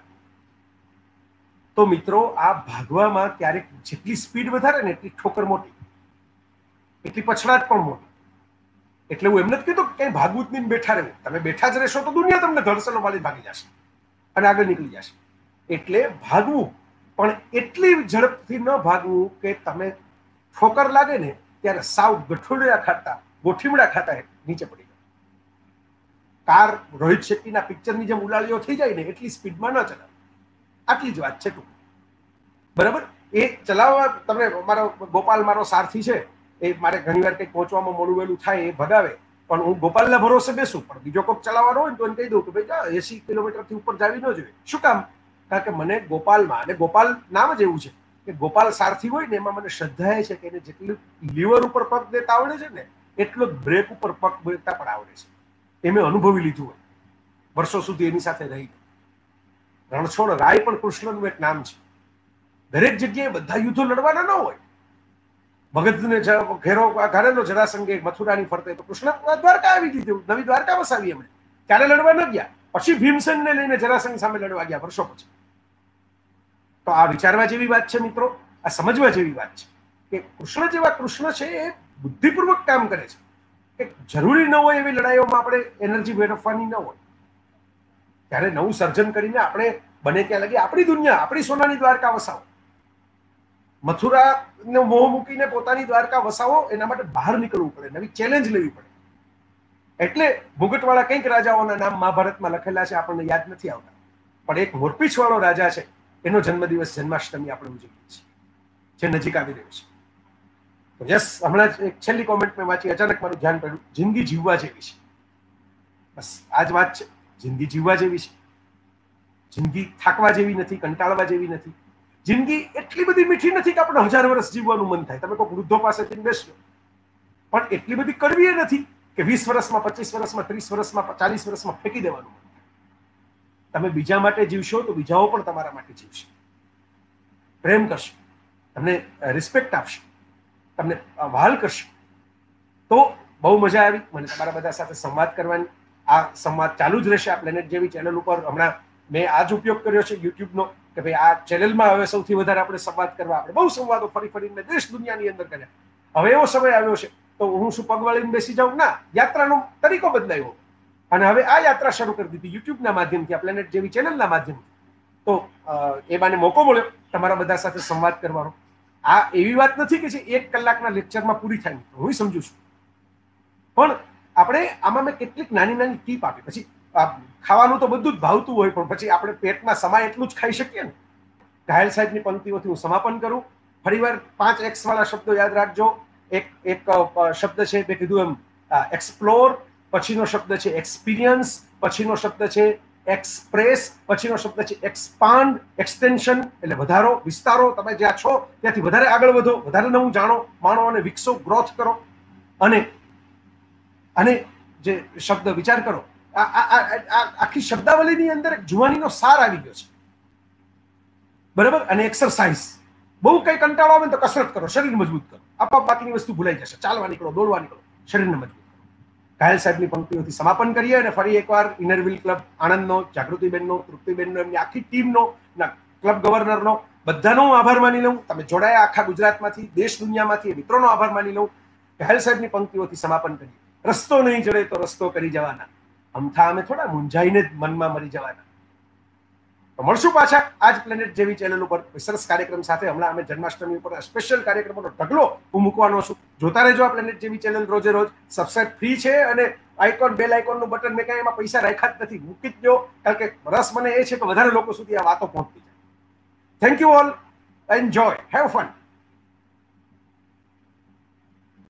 તો મિત્રો, આ ભાગવામાં ક્યારેક જેટલી સ્પીડ વધારે ને એટલી ઠોકર મોટી, એટલી પછડાટ પણ મોટી. એટલે હું એમ નથી કીધું કે કંઈ ભાગવું જ નહીં, બેઠા રહેવું. તમે બેઠા જ રહેશો તો દુનિયા તમને ધડસલો વાળી ભાગી જશે અને આગળ નીકળી જશે. એટલે ભાગવું, પણ એટલી ઝડપથી ન ભાગવું કે તમે ઠોકર લાગે ને ત્યારે સાવ ગઠોડિયા ખાતા, ગોઠીમડા ખાતા નીચે પડી જાય. કાર રોહિત શેટ્ટીના પિક્ચરની જેમ ઉલાળીઓ થઈ જાય ને એટલી સ્પીડમાં ન ચલાવે. આટલી જ વાત છે ટૂંક, બરાબર. એ ચલાવવા તમે, મારો ગોપાલ મારો સારથી છે, એ મારે ઘણી વાર કંઈક પહોંચવામાં મોડું વહેલું થાય એ ભગાવે, પણ હું ગોપાલના ભરોસે બેસું. પણ બીજો કોઈક ચલાવવાનો હોય ને તો એને કહી દઉં કે ભાઈ એસી કિલોમીટરથી ઉપર જાવી ન જોઈએ. શું કામ? કારણ કે મને ગોપાલમાં, અને ગોપાલ નામ જ એવું છે કે ગોપાલ સારથી હોય ને એમાં મને શ્રદ્ધા એ છે કે એને જેટલું લીવર ઉપર પગ દેતા આવડે છે ને એટલો જ બ્રેક ઉપર પગ દેતા પણ આવડે છે. એ મેં અનુભવી લીધું હોય, વર્ષો સુધી એની સાથે રહી. રણછોડ રાય પણ કૃષ્ણનું એક નામ છે. દરેક જગ્યાએ બધા યુદ્ધો લડવાના ન હોય. ભગતને ઘેરો ઘારેલો જરાસંઘે મથુરાની ફરતે, તો કૃષ્ણ દ્વારકા આવી દીધું, નવી દ્વારકા વસાવી એમણે. ત્યારે લડવા ન ગયા, પછી ભીમસેનને લઈને જરાસંઘ સામે લડવા ગયા વર્ષો પછી. તો આ વિચારવા જેવી વાત છે મિત્રો, આ સમજવા જેવી વાત છે કે કૃષ્ણ જેવા કૃષ્ણ છે એ બુદ્ધિપૂર્વક કામ કરે છે. કે જરૂરી ન હોય એવી લડાઈઓમાં આપણે એનર્જી વેડફવાની ન હોય. ત્યારે નવું સર્જન કરીને આપણે બને ત્યાં લગી આપણી દુનિયા, આપણી સોનાની દ્વારકા વસાવો. મથુરાનો મોહ મૂકીને પોતાની દ્વારકા વસાવો, એના માટે બહાર નીકળવું પડે, નવી ચેલેન્જ લેવી પડે. એટલે મુગટવાળા કંઈક રાજાઓના નામ મહાભારતમાં લખેલા છે, આપણને યાદ નથી આવતા, પણ એક મોરપીછ વાળો રાજા છે, એનો જન્મદિવસ જન્માષ્ટમી આપણે ઉજવીએ છીએ, જે નજીક આવી રહ્યું છે. તો યસ, હમણાં જ એક છેલ્લી કોમેન્ટ મેં વાંચી, અચાનક મારું ધ્યાન પડ્યું, જિંદગી જીવવા જેવી છે. બસ આ જ વાત છે, જિંદગી જીવવા જેવી છે. જિંદગી થાકવા જેવી નથી, કંટાળવા જેવી નથી. જિંદગી એટલી બધી મીઠી નથી કે આપણે હજાર વર્ષ જીવવાનું મન થાય. તમે કોઈ વૃદ્ધો પાસેથી બેસજો, પણ એટલી બધી કડવી એ નથી કે વીસ વર્ષમાં, પચીસ વર્ષમાં, ત્રીસ વર્ષમાં, ચાલીસ વર્ષમાં ફેંકી દેવાનું મન થાય. તમે બીજા માટે જીવશો તો બીજાઓ પણ તમારા માટે જીવશે, પ્રેમ કરશે, તમને રિસ્પેક્ટ આપશે, તમને વહાલ કરશે. તો બહુ મજા આવી મને તમારા બધા સાથે સંવાદ કરવાની. આ સંવાદ ચાલુ જ રહેશે આ પ્લેનેટ જેવી ચેનલ ઉપર. હમણાં મેં આ જ ઉપયોગ કર્યો છે યુટ્યુબનો કે ભાઈ આ ચેનલમાં હવે સૌથી વધારે આપણે સંવાદ કરવા, આપણે બહુ સંવાદો ફરી ફરીને દેશ દુનિયાની અંદર કર્યા. હવે એવો સમય આવ્યો છે તો હું શું પગવાળીને બેસી જાઉં? ના, યાત્રાનો તરીકો બદલાયો અને હવે આ યાત્રા શરૂ કરી દીધી યુટ્યુબના માધ્યમથી, આ પ્લેનેટ જેવી ચેનલના માધ્યમથી. તો એ બાને મોકો મળ્યો તમારા બધા સાથે સંવાદ કરવાનો. આ એવી વાત નથી કે જે એક કલાકના લેક્ચરમાં પૂરી થાય, હું સમજુ છું, પણ આપણે આમાં મેં કેટલીક નાની નાની ટીપ આપી. પછી ખાવાનું તો બધું જ ભાવતું હોય, પણ પછી આપણે પેટમાં સમાય એટલું જ ખાઈ શકીએ ને. ઘાયલ સાહેબની પંક્તિઓથી હું સમાપન કરું. ફરીવાર પાંચ એક્સ વાળા શબ્દો યાદ રાખજો. એક એક શબ્દ છે મેં કીધું એમ એક્સપ્લોર, પછીનો શબ્દ છે એક્સપિરિયન્સ, પછીનો શબ્દ છે એક્સપ્રેસ, પછીનો શબ્દ છે એક્સપાન્ડ, એક્સટેન્શન એટલે વધારો, વિસ્તારો. તમે જ્યાં છો ત્યાંથી વધારે આગળ વધો, વધારે નવું જાણો, માણો અને વિકસો, ગ્રોથ કરો. અને અને જે શબ્દ વિચાર કરો, આખી શબ્દાવલીની અંદર એક જુવાનીનો સાર આવી ગયો છે, બરાબર. અને એક્સરસાઇઝ, બહુ કઈ કંટાળો આવે ને તો કસરત કરો, શરીર મજબૂત કરો, આપઆપ બાકીની વસ્તુ ભૂલાઈ જશે. ચાલવા નીકળો, દોડવા નીકળો, શરીરને મજબૂત કરો. ઘાયલ સાહેબની પંક્તિઓથી સમાપન કરીએ અને ફરી એકવાર ઇનર વ્હીલ ક્લબ આણંદનો, જાગૃતિબેનનો, તૃપ્તિબેનનો, એમની આખી ટીમનો, ક્લબ ગવર્નરનો બધાનો હું આભાર માની લઉં. તમે જોડાયા આખા ગુજરાતમાંથી, દેશ દુનિયામાંથી, મિત્રોનો આભાર માની લઉં. ઘાયલ સાહેબની પંક્તિઓથી સમાપન કરીએ. રસ્તો નહીં જડે તો રસ્તો કરી જવાના, અમથા અમે થોડા મૂંઝાઈને જ મનમાં મરી જવાના. તો મળશું પાછા આજ પ્લેનેટ જેવી ચેનલ ઉપર સરસ કાર્યક્રમ સાથે. હમણાં અમે જન્માષ્ટમી ઉપર સ્પેશિયલ કાર્યક્રમનો ઢગલો હું મૂકવાનો છું. જોતા રહેજો આ પ્લેનેટ જેવી ચેનલ રોજે રોજ. સબસ્ક્રાઇબ ફ્રી છે અને આઇકોન બેલ આઇકોનનું બટન મેં કાંઈ એમાં પૈસા રાખ્યા જ નથી, મૂકી જ દો. કારણ કે રસ મને એ છે કે વધારે લોકો સુધી આ વાતો પહોંચતી જાય. Thank you all, enjoy, have fun.